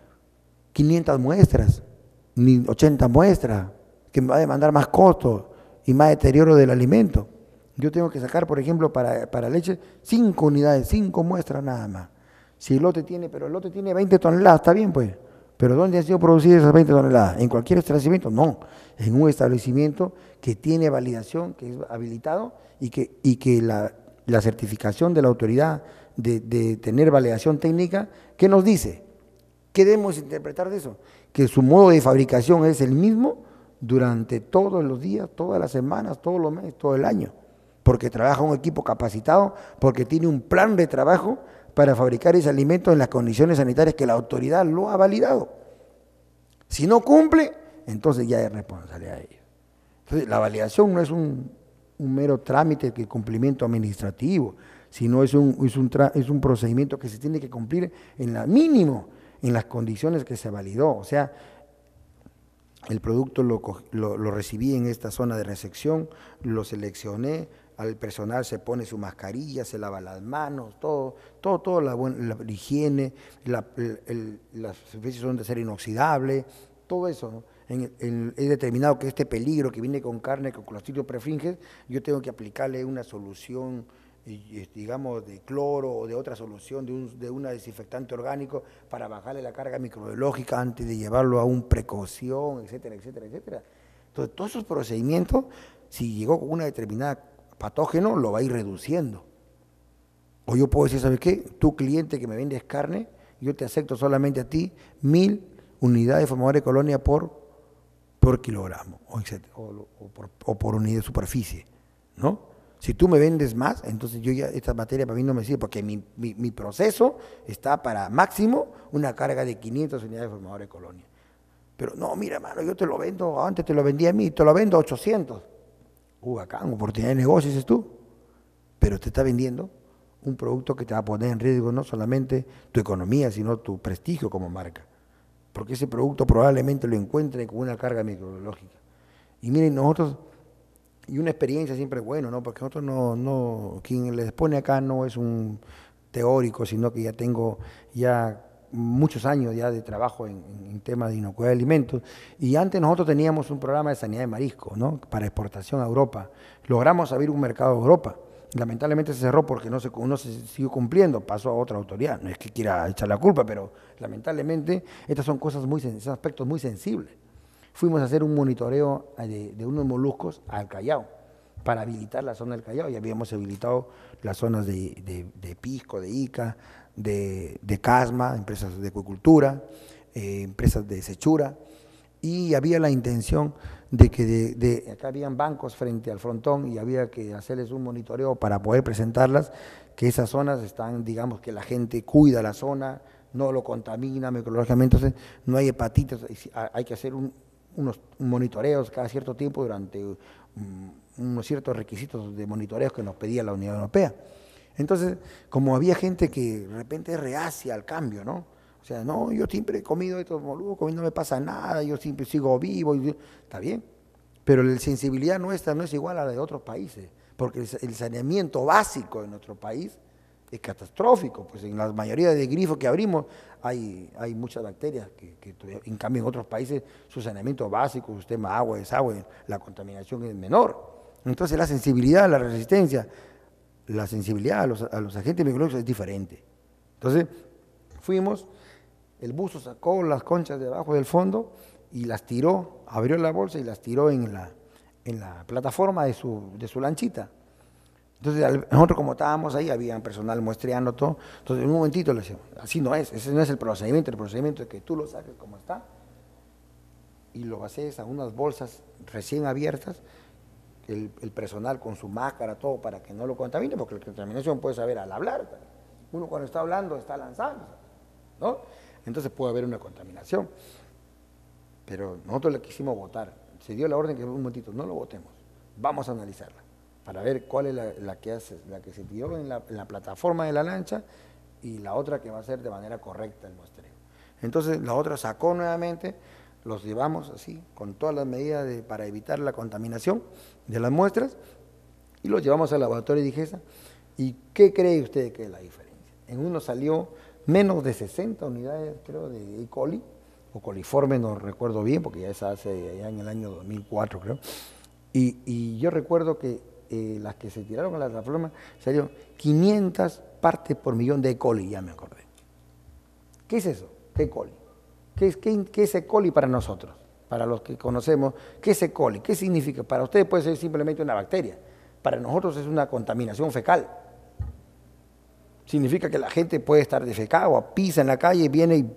500 muestras, ni 80 muestras, que me va a demandar más costo y más deterioro del alimento. Yo tengo que sacar, por ejemplo, para leche, 5 unidades, 5 muestras nada más. Si el lote tiene, pero el lote tiene 20 toneladas, está bien pues. Pero ¿dónde han sido producidas esas 20 toneladas? ¿En cualquier establecimiento? No, en un establecimiento que tiene validación, que es habilitado y que la certificación de la autoridad de tener validación técnica, ¿qué nos dice? ¿Qué debemos interpretar de eso? Que su modo de fabricación es el mismo durante todos los días, todas las semanas, todos los meses, todo el año. Porque trabaja un equipo capacitado, porque tiene un plan de trabajo para fabricar ese alimento en las condiciones sanitarias que la autoridad lo ha validado. Si no cumple, entonces ya es responsabilidad de ellos. Entonces, la validación no es un mero trámite de cumplimiento administrativo, sino es un procedimiento que se tiene que cumplir en la mínimo, en las condiciones que se validó. O sea, el producto lo recibí en esta zona de recepción, lo seleccioné, al personal se pone su mascarilla, se lava las manos, todo la higiene, las superficies son de acero inoxidable, todo eso, ¿no? He determinado que este peligro que viene con carne, con Clostridium perfringens, yo tengo que aplicarle una solución, digamos, de cloro o de otra solución, de una desinfectante orgánico para bajarle la carga microbiológica antes de llevarlo a una precaución, etcétera, etcétera, etcétera. Entonces, todos esos procedimientos, si llegó con una determinada patógeno, lo va a ir reduciendo. O yo puedo decir, ¿sabes qué? Tú, cliente que me vendes carne, yo te acepto solamente a ti 1000 unidades de formador de colonia por kilogramo, o por unidad de superficie, ¿no? Si tú me vendes más, entonces yo ya, esta materia para mí no me sirve, porque mi proceso está para máximo una carga de 500 unidades de formador de colonia. Pero no, mira, hermano, yo te lo vendo, antes te lo vendía a mí, te lo vendo a 800. Bacán, oportunidad de negocio, dices tú. Pero te está vendiendo un producto que te va a poner en riesgo no solamente tu economía, sino tu prestigio como marca. Porque ese producto probablemente lo encuentre con una carga microbiológica. Y miren, nosotros, y una experiencia siempre es bueno, ¿no? Porque nosotros quien les pone acá no es un teórico, sino que ya tengo ya muchos años ya de trabajo en temas de inocuidad de alimentos. Y antes nosotros teníamos un programa de sanidad de marisco, ¿no? Para exportación a Europa. Logramos abrir un mercado a Europa. Lamentablemente se cerró porque no se siguió cumpliendo, pasó a otra autoridad. No es que quiera echar la culpa, pero lamentablemente estas son cosas son aspectos muy sensibles. Fuimos a hacer un monitoreo de unos moluscos al Callao para habilitar la zona del Callao, y habíamos habilitado las zonas de Pisco, de Ica, de Casma, empresas de acuicultura, empresas de sechura, y había la intención de que acá habían bancos frente al frontón y había que hacerles un monitoreo para poder presentarlas, que esas zonas están, digamos, que la gente cuida la zona, no lo contamina microbiológicamente, entonces no hay hepatitis, hay que hacer unos monitoreos cada cierto tiempo durante unos ciertos requisitos de monitoreos que nos pedía la Unión Europea. Entonces, como había gente que de repente es reacia al cambio, ¿no? O sea, no, yo siempre he comido estos moluscos y no me pasa nada, yo siempre sigo vivo, está bien, pero la sensibilidad nuestra no es igual a la de otros países, porque el saneamiento básico de nuestro país es catastrófico, pues en la mayoría de grifos que abrimos hay muchas bacterias, en cambio en otros países su saneamiento básico, su sistema agua, desagüe, la contaminación es menor. Entonces la sensibilidad, la resistencia, la sensibilidad a los agentes microbiológicos es diferente. Entonces fuimos, el buzo sacó las conchas de abajo del fondo y las tiró, abrió la bolsa y las tiró en la plataforma de su lanchita. Entonces nosotros como estábamos ahí, había personal muestreando todo, entonces en un momentito le decíamos, así no es, ese no es el procedimiento es que tú lo saques como está y lo haces a unas bolsas recién abiertas, el personal con su máscara, todo, para que no lo contamine, porque la contaminación puede saber al hablar. Uno cuando está hablando está lanzando, ¿no? Entonces puede haber una contaminación. Pero nosotros le quisimos votar. Se dio la orden que un momentito, no lo votemos, vamos a analizarla, para ver cuál es la que se tiró en la plataforma de la lancha y la otra que va a ser de manera correcta el muestreo. Entonces la otra sacó nuevamente, los llevamos así, con todas las medidas para evitar la contaminación de las muestras, y los llevamos al laboratorio de DIGESA. ¿Y qué cree usted que es la diferencia? En uno salió menos de 60 unidades, creo, de E. coli, o coliforme, no recuerdo bien, porque ya esa hace allá en el año 2004, creo. Y yo recuerdo que las que se tiraron a la plataforma salieron 500 partes por millón de E. coli, ya me acordé. ¿Qué es eso? E. coli. ¿Qué es E. coli para nosotros? Para los que conocemos, ¿qué es E. coli? ¿Qué significa? Para ustedes puede ser simplemente una bacteria. Para nosotros es una contaminación fecal. Significa que la gente puede estar defecada o pisa en la calle, viene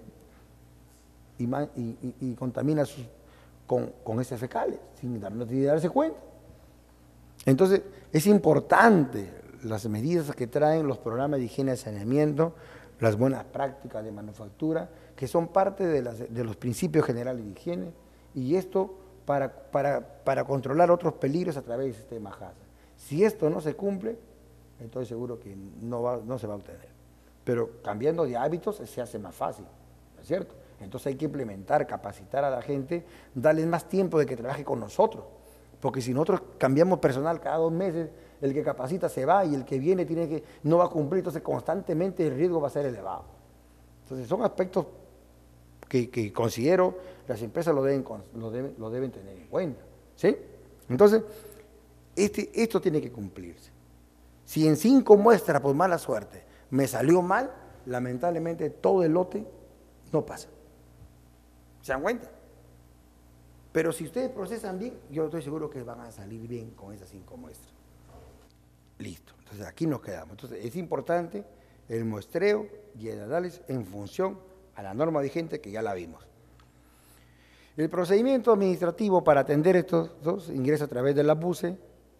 y contamina con heces fecales, sin darse cuenta. Entonces, es importante las medidas que traen los programas de higiene y saneamiento, las buenas prácticas de manufactura, que son parte de los principios generales de higiene, y esto para controlar otros peligros a través del sistema HACCP. Si esto no se cumple, estoy seguro que no se va a obtener. Pero cambiando de hábitos se hace más fácil, ¿no es cierto? Entonces hay que implementar, capacitar a la gente, darles más tiempo de que trabaje con nosotros. Porque si nosotros cambiamos personal cada 2 meses, el que capacita se va y el que viene no va a cumplir, entonces constantemente el riesgo va a ser elevado. Entonces son aspectos que considero las empresas lo deben tener en cuenta, ¿sí? Entonces, esto tiene que cumplirse. Si en 5 muestras, por mala suerte, me salió mal, lamentablemente todo el lote no pasa. ¿Se dan cuenta? Pero si ustedes procesan bien, yo estoy seguro que van a salir bien con esas 5 muestras. Listo. Entonces aquí nos quedamos. Entonces es importante el muestreo y el análisis en función a la norma vigente que ya la vimos. El procedimiento administrativo para atender estos dos ingresa a través de la BUCE,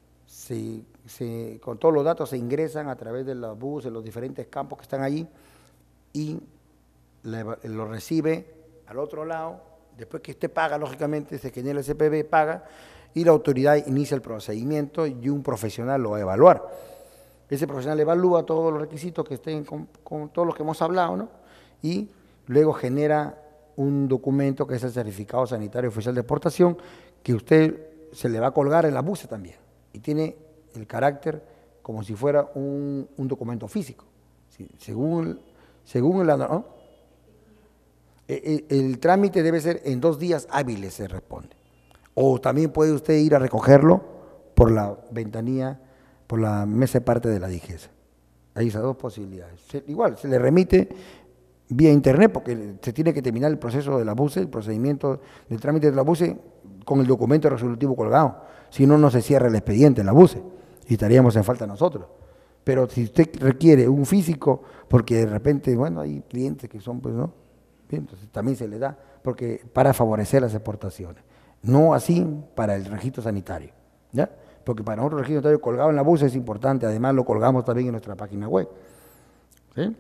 con todos los datos se ingresan a través de la BUCE, los diferentes campos que están allí, y lo recibe al otro lado. Después que usted paga, lógicamente, se genera el CPB, paga, y la autoridad inicia el procedimiento y un profesional lo va a evaluar. Ese profesional evalúa todos los requisitos que estén con todos los que hemos hablado, ¿no? Y luego genera un documento que es el certificado sanitario oficial de exportación, que usted se le va a colgar en la BUCE también, y tiene el carácter como si fuera un documento físico. ¿Sí? Según la norma, ¿no? El trámite debe ser en 2 días hábiles, se responde. O también puede usted ir a recogerlo por la ventanilla, por la mesa de parte de la DIGESA. Hay esas 2 posibilidades. Igual, se le remite vía internet, porque se tiene que terminar el proceso de la BUCE, el procedimiento del trámite de la BUCE, con el documento resolutivo colgado. Si no, no se cierra el expediente en la BUCE y estaríamos en falta nosotros. Pero si usted requiere un físico, porque de repente, bueno, hay clientes que son, pues, ¿no? Bien, entonces también se le da, porque para favorecer las exportaciones. No así para el registro sanitario, ¿ya? Porque para nosotros el registro sanitario colgado en la BUCE es importante, además lo colgamos también en nuestra página web. ¿Sí?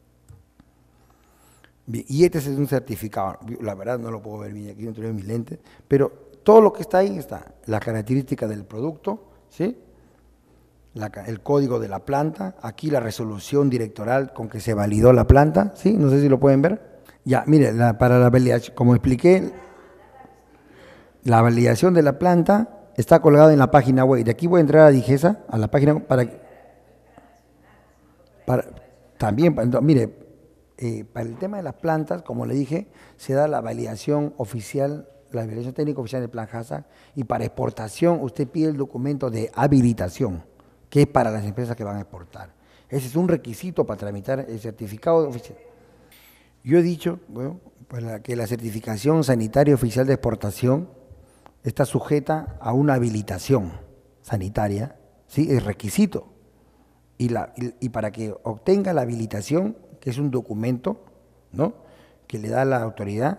Bien, y este es un certificado, la verdad no lo puedo ver bien aquí dentro de mis lentes, pero todo lo que está ahí está, la característica del producto, ¿sí? El código de la planta, aquí la resolución directoral con que se validó la planta, ¿sí? No sé si lo pueden ver. Ya, mire, para la validación, como expliqué, la validación de la planta está colgada en la página web. De aquí voy a entrar a DIGESA, a la página también, mire, para el tema de las plantas, como le dije, se da la validación oficial, la validación técnica oficial del plan HACCP, y para exportación usted pide el documento de habilitación, que es para las empresas que van a exportar. Ese es un requisito para tramitar el certificado oficial. Yo he dicho, bueno, que la certificación sanitaria oficial de exportación está sujeta a una habilitación sanitaria, ¿sí? Es requisito. Y para que obtenga la habilitación, que es un documento, ¿no?, que le da la autoridad,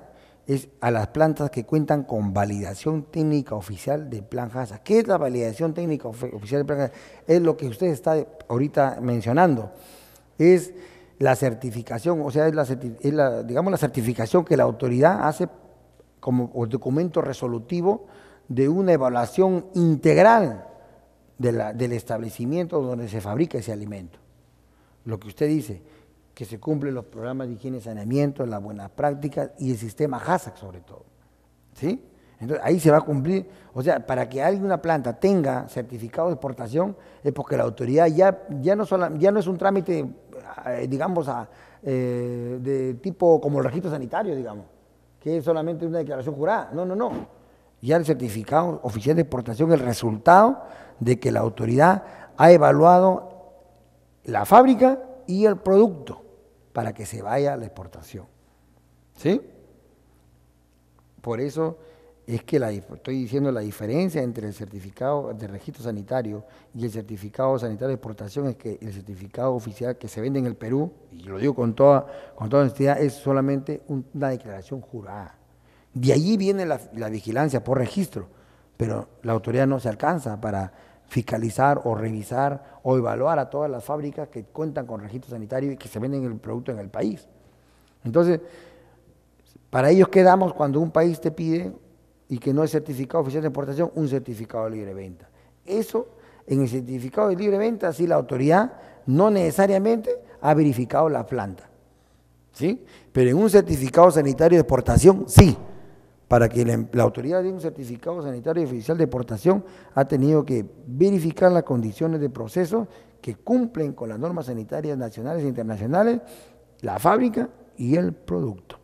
es a las plantas que cuentan con validación técnica oficial del Plan HACCP. ¿Qué es la validación técnica oficial del Plan HACCP? Es lo que usted está ahorita mencionando. Es la certificación, o sea, digamos, la certificación que la autoridad hace como documento resolutivo de una evaluación integral del establecimiento donde se fabrica ese alimento. Lo que usted dice, que se cumplen los programas de higiene y saneamiento, las buenas prácticas y el sistema HACCP sobre todo. ¿Sí? Entonces ahí se va a cumplir, o sea, para que alguna planta tenga certificado de exportación es porque la autoridad ya no es un trámite, digamos, de tipo como el registro sanitario, digamos, que es solamente una declaración jurada. No, no, no. Ya el certificado oficial de exportación es el resultado de que la autoridad ha evaluado la fábrica y el producto para que se vaya a la exportación. ¿Sí? Por eso es que estoy diciendo la diferencia entre el certificado de registro sanitario y el certificado sanitario de exportación es que el certificado oficial que se vende en el Perú, y lo digo con toda honestidad, es solamente una declaración jurada. De allí viene la vigilancia por registro, pero la autoridad no se alcanza para fiscalizar o revisar o evaluar a todas las fábricas que cuentan con registro sanitario y que se venden el producto en el país. Entonces, para ellos quedamos cuando un país te pide, y que no es certificado oficial de exportación, un certificado de libre venta. Eso, en el certificado de libre venta, sí la autoridad no necesariamente ha verificado la planta, ¿sí? Pero en un certificado sanitario de exportación, sí. Para que la autoridad dé un certificado sanitario oficial de exportación, ha tenido que verificar las condiciones de proceso que cumplen con las normas sanitarias nacionales e internacionales, la fábrica y el producto.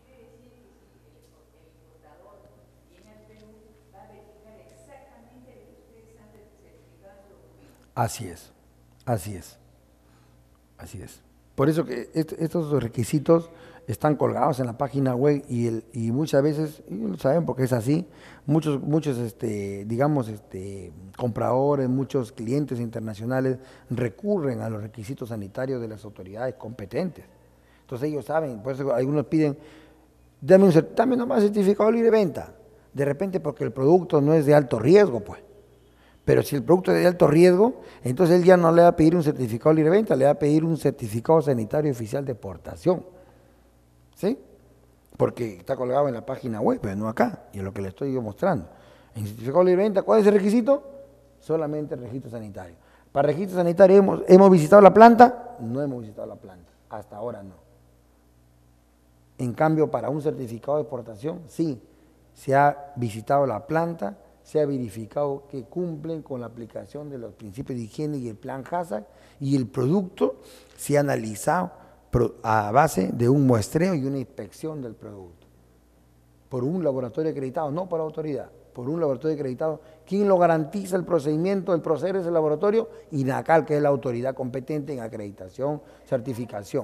Así es, así es, así es. Por eso que estos requisitos están colgados en la página web y muchas veces, y lo saben porque es así, muchos digamos, compradores, muchos clientes internacionales recurren a los requisitos sanitarios de las autoridades competentes. Entonces ellos saben, por eso algunos piden, dame nomás certificado de libre venta, de repente porque el producto no es de alto riesgo, pues. Pero si el producto es de alto riesgo, entonces él ya no le va a pedir un certificado de libre venta, le va a pedir un certificado sanitario oficial de exportación. ¿Sí? Porque está colgado en la página web, pero no acá, y es lo que le estoy yo mostrando. En el certificado de libre venta, ¿cuál es el requisito? Solamente el registro sanitario. Para el registro sanitario, ¿hemos visitado la planta? No hemos visitado la planta, hasta ahora no. En cambio, para un certificado de exportación, sí, se ha visitado la planta, se ha verificado que cumplen con la aplicación de los principios de higiene y el plan HACCP, y el producto se ha analizado a base de un muestreo y una inspección del producto. Por un laboratorio acreditado, no por la autoridad, por un laboratorio acreditado. ¿Quién lo garantiza el procedimiento? El proceder es el laboratorio INACAL, que es la autoridad competente en acreditación, certificación.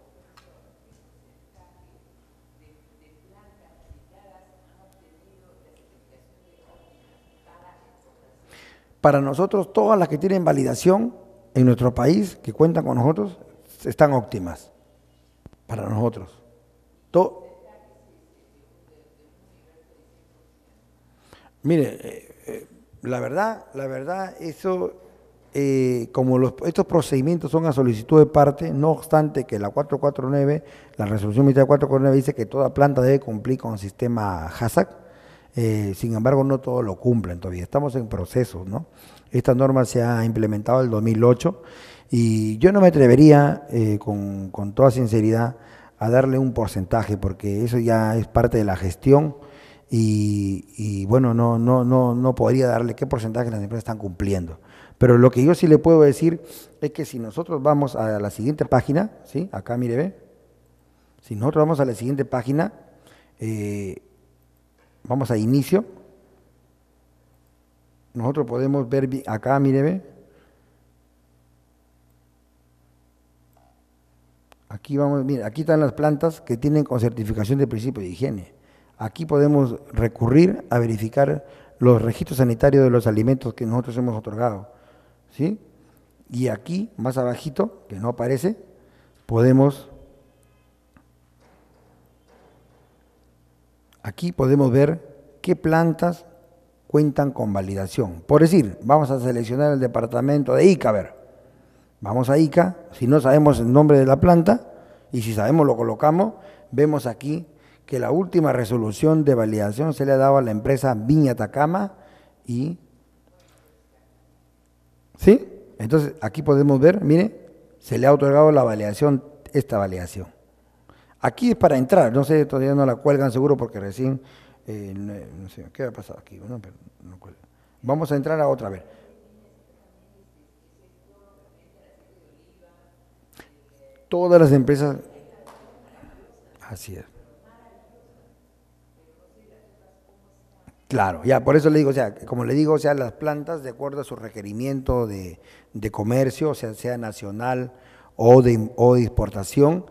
Para nosotros, todas las que tienen validación en nuestro país, que cuentan con nosotros, están óptimas. Para nosotros. Mire, la verdad, eso, como estos procedimientos son a solicitud de parte, no obstante que la 449, la resolución militar 449 dice que toda planta debe cumplir con el sistema HACCP. Sin embargo, no todos lo cumplen todavía, estamos en proceso, ¿no? Esta norma se ha implementado en el 2008 y yo no me atrevería, con toda sinceridad, a darle un porcentaje, porque eso ya es parte de la gestión y bueno, no podría darle qué porcentaje las empresas están cumpliendo. Pero lo que yo sí le puedo decir es que si nosotros vamos a la siguiente página, ¿sí? Acá mire, ve, si nosotros vamos a la siguiente página, vamos a inicio. Nosotros podemos ver acá, mire, ve. Aquí vamos, mire, aquí están las plantas que tienen con certificación de principio de higiene. Aquí podemos recurrir a verificar los registros sanitarios de los alimentos que nosotros hemos otorgado, ¿sí? Y aquí, más abajito, que no aparece, podemos Aquí podemos ver qué plantas cuentan con validación. Por decir, vamos a seleccionar el departamento de Ica, a ver. Vamos a Ica, si no sabemos el nombre de la planta, y si sabemos lo colocamos, vemos aquí que la última resolución de validación se le ha dado a la empresa Viña Atacama y... ¿Sí? Entonces, aquí podemos ver, mire, se le ha otorgado la validación, esta validación. Aquí es para entrar, no sé, todavía no la cuelgan seguro porque recién, no sé, ¿qué ha pasado aquí? No, pero no cuelga. Vamos a entrar a otra vez. Todas las empresas, así es. Claro, ya, por eso le digo, o sea, como le digo, o sea, las plantas, de acuerdo a su requerimiento de comercio, o sea, sea nacional o de exportación,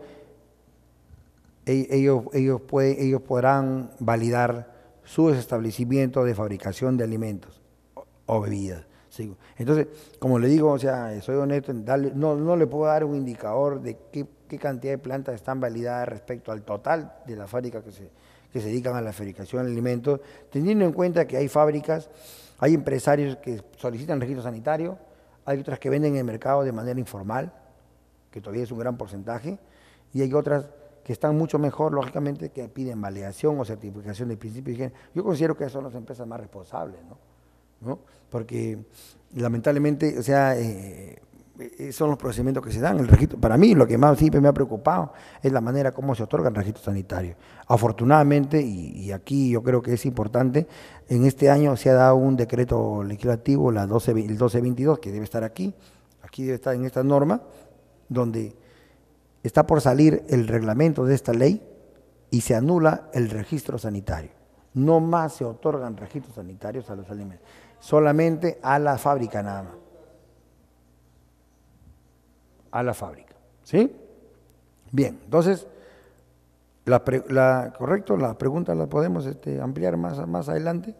ellos podrán validar sus establecimientos de fabricación de alimentos o bebidas. ¿Sí? Entonces, como le digo, o sea, soy honesto, no le puedo dar un indicador de qué cantidad de plantas están validadas respecto al total de las fábricas que se dedican a la fabricación de alimentos, teniendo en cuenta que hay fábricas, hay empresarios que solicitan registro sanitario, hay otras que venden en el mercado de manera informal, que todavía es un gran porcentaje, y hay otras que están mucho mejor, lógicamente, que piden validación o certificación de principio de higiene. Yo considero que son las empresas más responsables, ¿no? Porque lamentablemente, o sea, son los procedimientos que se dan. El registro, para mí, lo que más siempre me ha preocupado es la manera como se otorga el registro sanitario. Afortunadamente, y aquí yo creo que es importante, en este año se ha dado un decreto legislativo, el 1222, que debe estar aquí debe estar en esta norma, donde está por salir el reglamento de esta ley y se anula el registro sanitario. No más se otorgan registros sanitarios a los alimentos, solamente a la fábrica nada más. A la fábrica, ¿sí? Bien, entonces, correcto, la pregunta la podemos ampliar más adelante.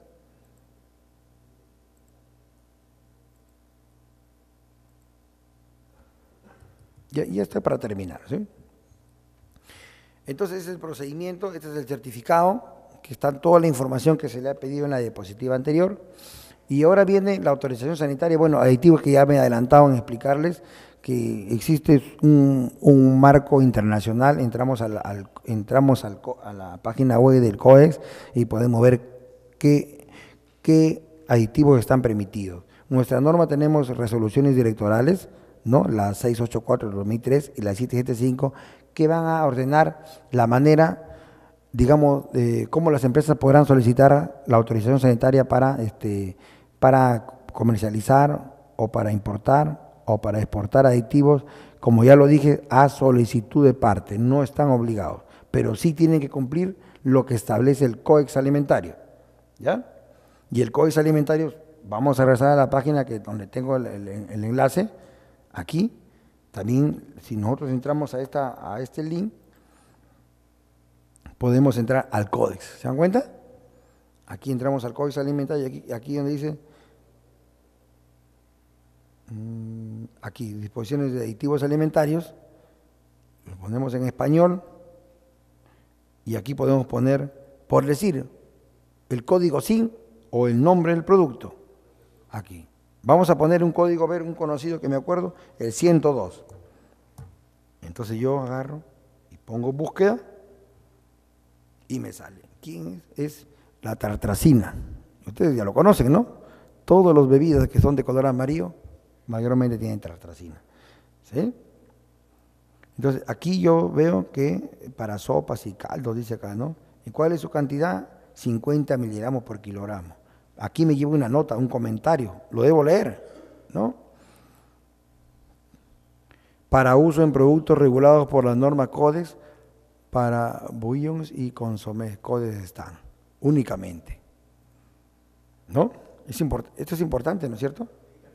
Ya está para terminar, ¿sí? Entonces, ese es el procedimiento, este es el certificado, que está toda la información que se le ha pedido en la diapositiva anterior. Y ahora viene la autorización sanitaria, bueno, aditivos que ya me he adelantado en explicarles, que existe un marco internacional, entramos a la página web del COEX y podemos ver qué aditivos están permitidos. En nuestra norma tenemos resoluciones directorales, ¿no? La 684 del 2003 y la 775, que van a ordenar la manera, digamos, cómo las empresas podrán solicitar la autorización sanitaria para comercializar o para importar o para exportar aditivos, como ya lo dije, a solicitud de parte, no están obligados, pero sí tienen que cumplir lo que establece el Códex Alimentario, ¿ya? Y el Códex Alimentario, vamos a regresar a la página donde tengo el enlace, aquí, también si nosotros entramos a este link, podemos entrar al Códex, ¿se dan cuenta? Aquí entramos al Códex Alimentario y aquí donde dice, aquí, disposiciones de aditivos alimentarios, lo ponemos en español y aquí podemos poner, por decir, el código SIN o el nombre del producto, aquí. Vamos a poner un código, ver, un conocido que me acuerdo, el 102. Entonces yo agarro y pongo búsqueda y me sale. ¿Quién es? Es la tartracina. Ustedes ya lo conocen, ¿no? Todas las bebidas que son de color amarillo mayormente tienen tartracina, ¿sí? Entonces, aquí yo veo que para sopas y caldos, dice acá, ¿no? ¿Y cuál es su cantidad? 50 miligramos por kilogramo. Aquí me llevo una nota, un comentario, lo debo leer, ¿no? Para uso en productos regulados por la norma Codex, para bouillons y consomés, Codex están, únicamente, ¿no? Esto es importante, ¿no es cierto?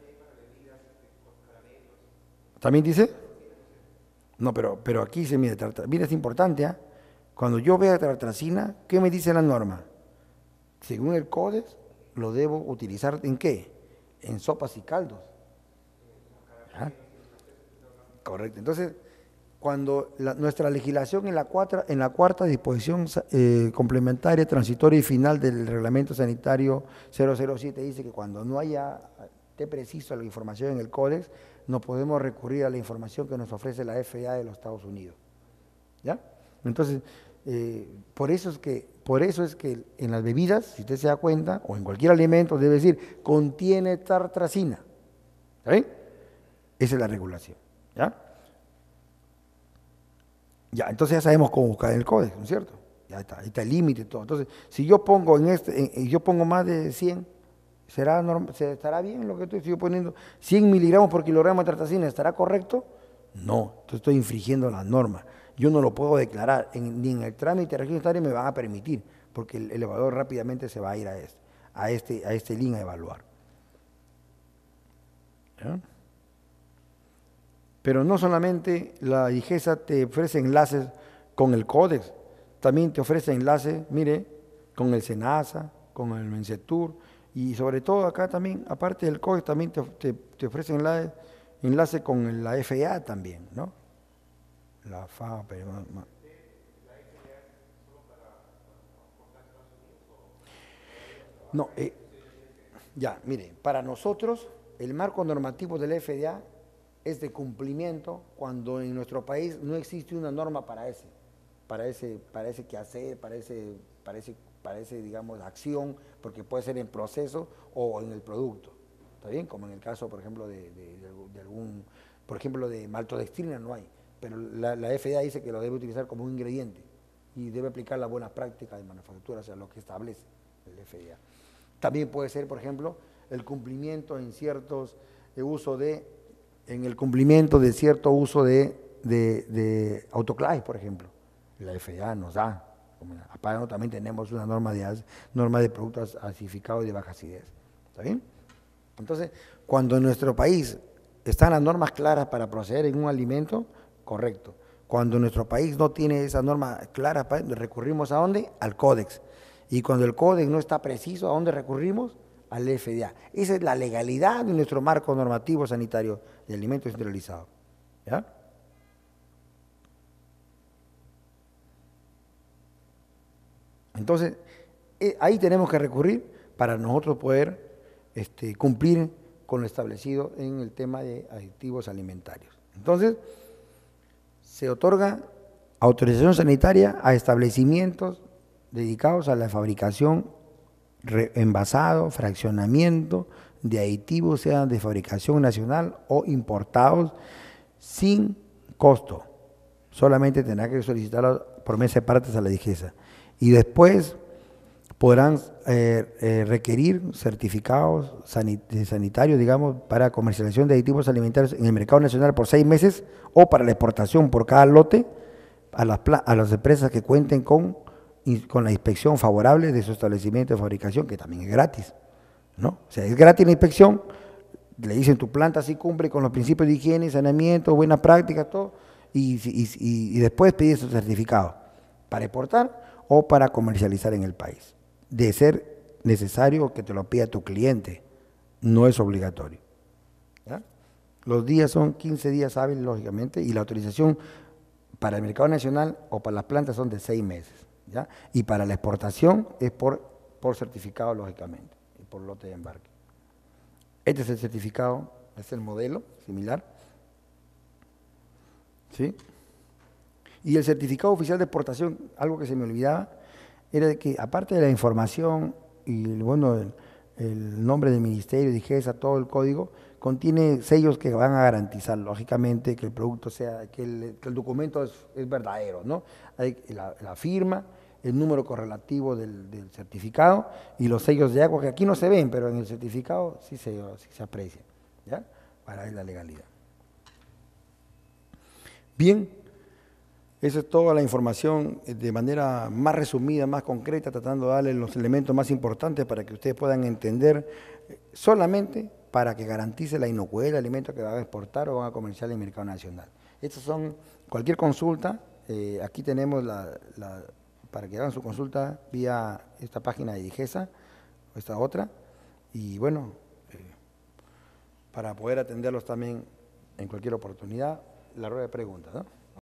¿También dice? No, pero aquí se mide, mira, es importante, ¿eh? Cuando yo vea tartracina, ¿qué me dice la norma? Según el Códex, lo debo utilizar ¿en qué? En sopas y caldos. ¿Ah? Correcto. Entonces, cuando nuestra legislación en la cuarta disposición complementaria, transitoria y final del Reglamento Sanitario 007 dice que cuando no esté preciso la información en el Códex, no podemos recurrir a la información que nos ofrece la FDA de los Estados Unidos. ¿Ya? Entonces, por eso es que en las bebidas, si usted se da cuenta, o en cualquier alimento, debe decir, contiene tartrazina. ¿Está bien? Esa es la regulación. ¿Ya? Ya, entonces ya sabemos cómo buscar en el código, ¿no es cierto? Ya está, ahí está el límite y todo. Entonces, si yo pongo yo pongo más de 100, ¿estará bien lo que estoy poniendo? 100 miligramos por kilogramo de tartrazina, ¿estará correcto? No, entonces estoy infringiendo las normas. Yo no lo puedo declarar, ni en el trámite reglamentario me van a permitir, porque el evaluador rápidamente se va a ir a este link a evaluar. ¿Ya? Pero no solamente la DIGESA te ofrece enlaces con el Códex, también te ofrece enlaces, mire, con el SENASA, con el MENCETUR, y sobre todo acá también, aparte del Códex, también te ofrece enlace con la FAA también, ¿no? La FAA, pero no, ya, mire, para nosotros el marco normativo de la FDA es de cumplimiento cuando en nuestro país no existe una norma para ese quehacer, para ese, digamos, acción, porque puede ser en proceso o en el producto. ¿Está bien? Como en el caso, por ejemplo, de algún, por ejemplo, de maltodextrina no hay, pero la FDA dice que lo debe utilizar como un ingrediente y debe aplicar las buenas prácticas de manufactura, o sea, lo que establece el FDA. También puede ser, por ejemplo, el cumplimiento en ciertos en el cumplimiento de cierto uso de autoclaves, por ejemplo. La FDA nos da. Aparte también tenemos una norma de productos acidificados y de baja acidez. ¿Está bien? Entonces, cuando en nuestro país están las normas claras para proceder en un alimento, correcto. Cuando nuestro país no tiene esa norma clara, recurrimos ¿a dónde? Al Códex. Y cuando el Códex no está preciso, ¿a dónde recurrimos? Al FDA. Esa es la legalidad de nuestro marco normativo sanitario de alimentos industrializados. ¿Ya? Entonces, ahí tenemos que recurrir para nosotros poder cumplir con lo establecido en el tema de aditivos alimentarios. Entonces, se otorga autorización sanitaria a establecimientos dedicados a la fabricación, envasado, fraccionamiento de aditivos, sean de fabricación nacional o importados, sin costo. Solamente tendrá que solicitarlo por mes de partes a la DIGESA. Y después podrán requerir certificados sanitarios, digamos, para comercialización de aditivos alimentarios en el mercado nacional por 6 meses o para la exportación por cada lote a las empresas que cuenten con la inspección favorable de su establecimiento de fabricación, que también es gratis, ¿no? O sea, es gratis la inspección, le dicen tu planta sí cumple con los principios de higiene, saneamiento, buenas prácticas, todo, y después pedir su certificado para exportar o para comercializar en el país. De ser necesario que te lo pida tu cliente, no es obligatorio. ¿Ya? Los días son 15 días hábiles, lógicamente, y la autorización para el mercado nacional o para las plantas son de 6 meses. ¿Ya? Y para la exportación es por certificado, lógicamente, y por lote de embarque. Este es el certificado, es el modelo similar. ¿Sí? Y el certificado oficial de exportación, algo que se me olvidaba, era de que aparte de la información y el nombre del ministerio, DIGESA, todo el código, contiene sellos que van a garantizar, lógicamente, que el producto que el documento es verdadero, ¿no? Hay la firma, el número correlativo del certificado y los sellos de agua, que aquí no se ven, pero en el certificado sí se aprecia, ¿ya? Para ver la legalidad. Bien. Esa es toda la información de manera más resumida, más concreta, tratando de darle los elementos más importantes para que ustedes puedan entender, solamente para que garantice la inocuidad del alimento que van a exportar o van a comerciar en el mercado nacional. Estas son, cualquier consulta, aquí tenemos para que hagan su consulta vía esta página de DIGESA, o esta otra, y bueno, para poder atenderlos también en cualquier oportunidad, la rueda de preguntas, ¿no?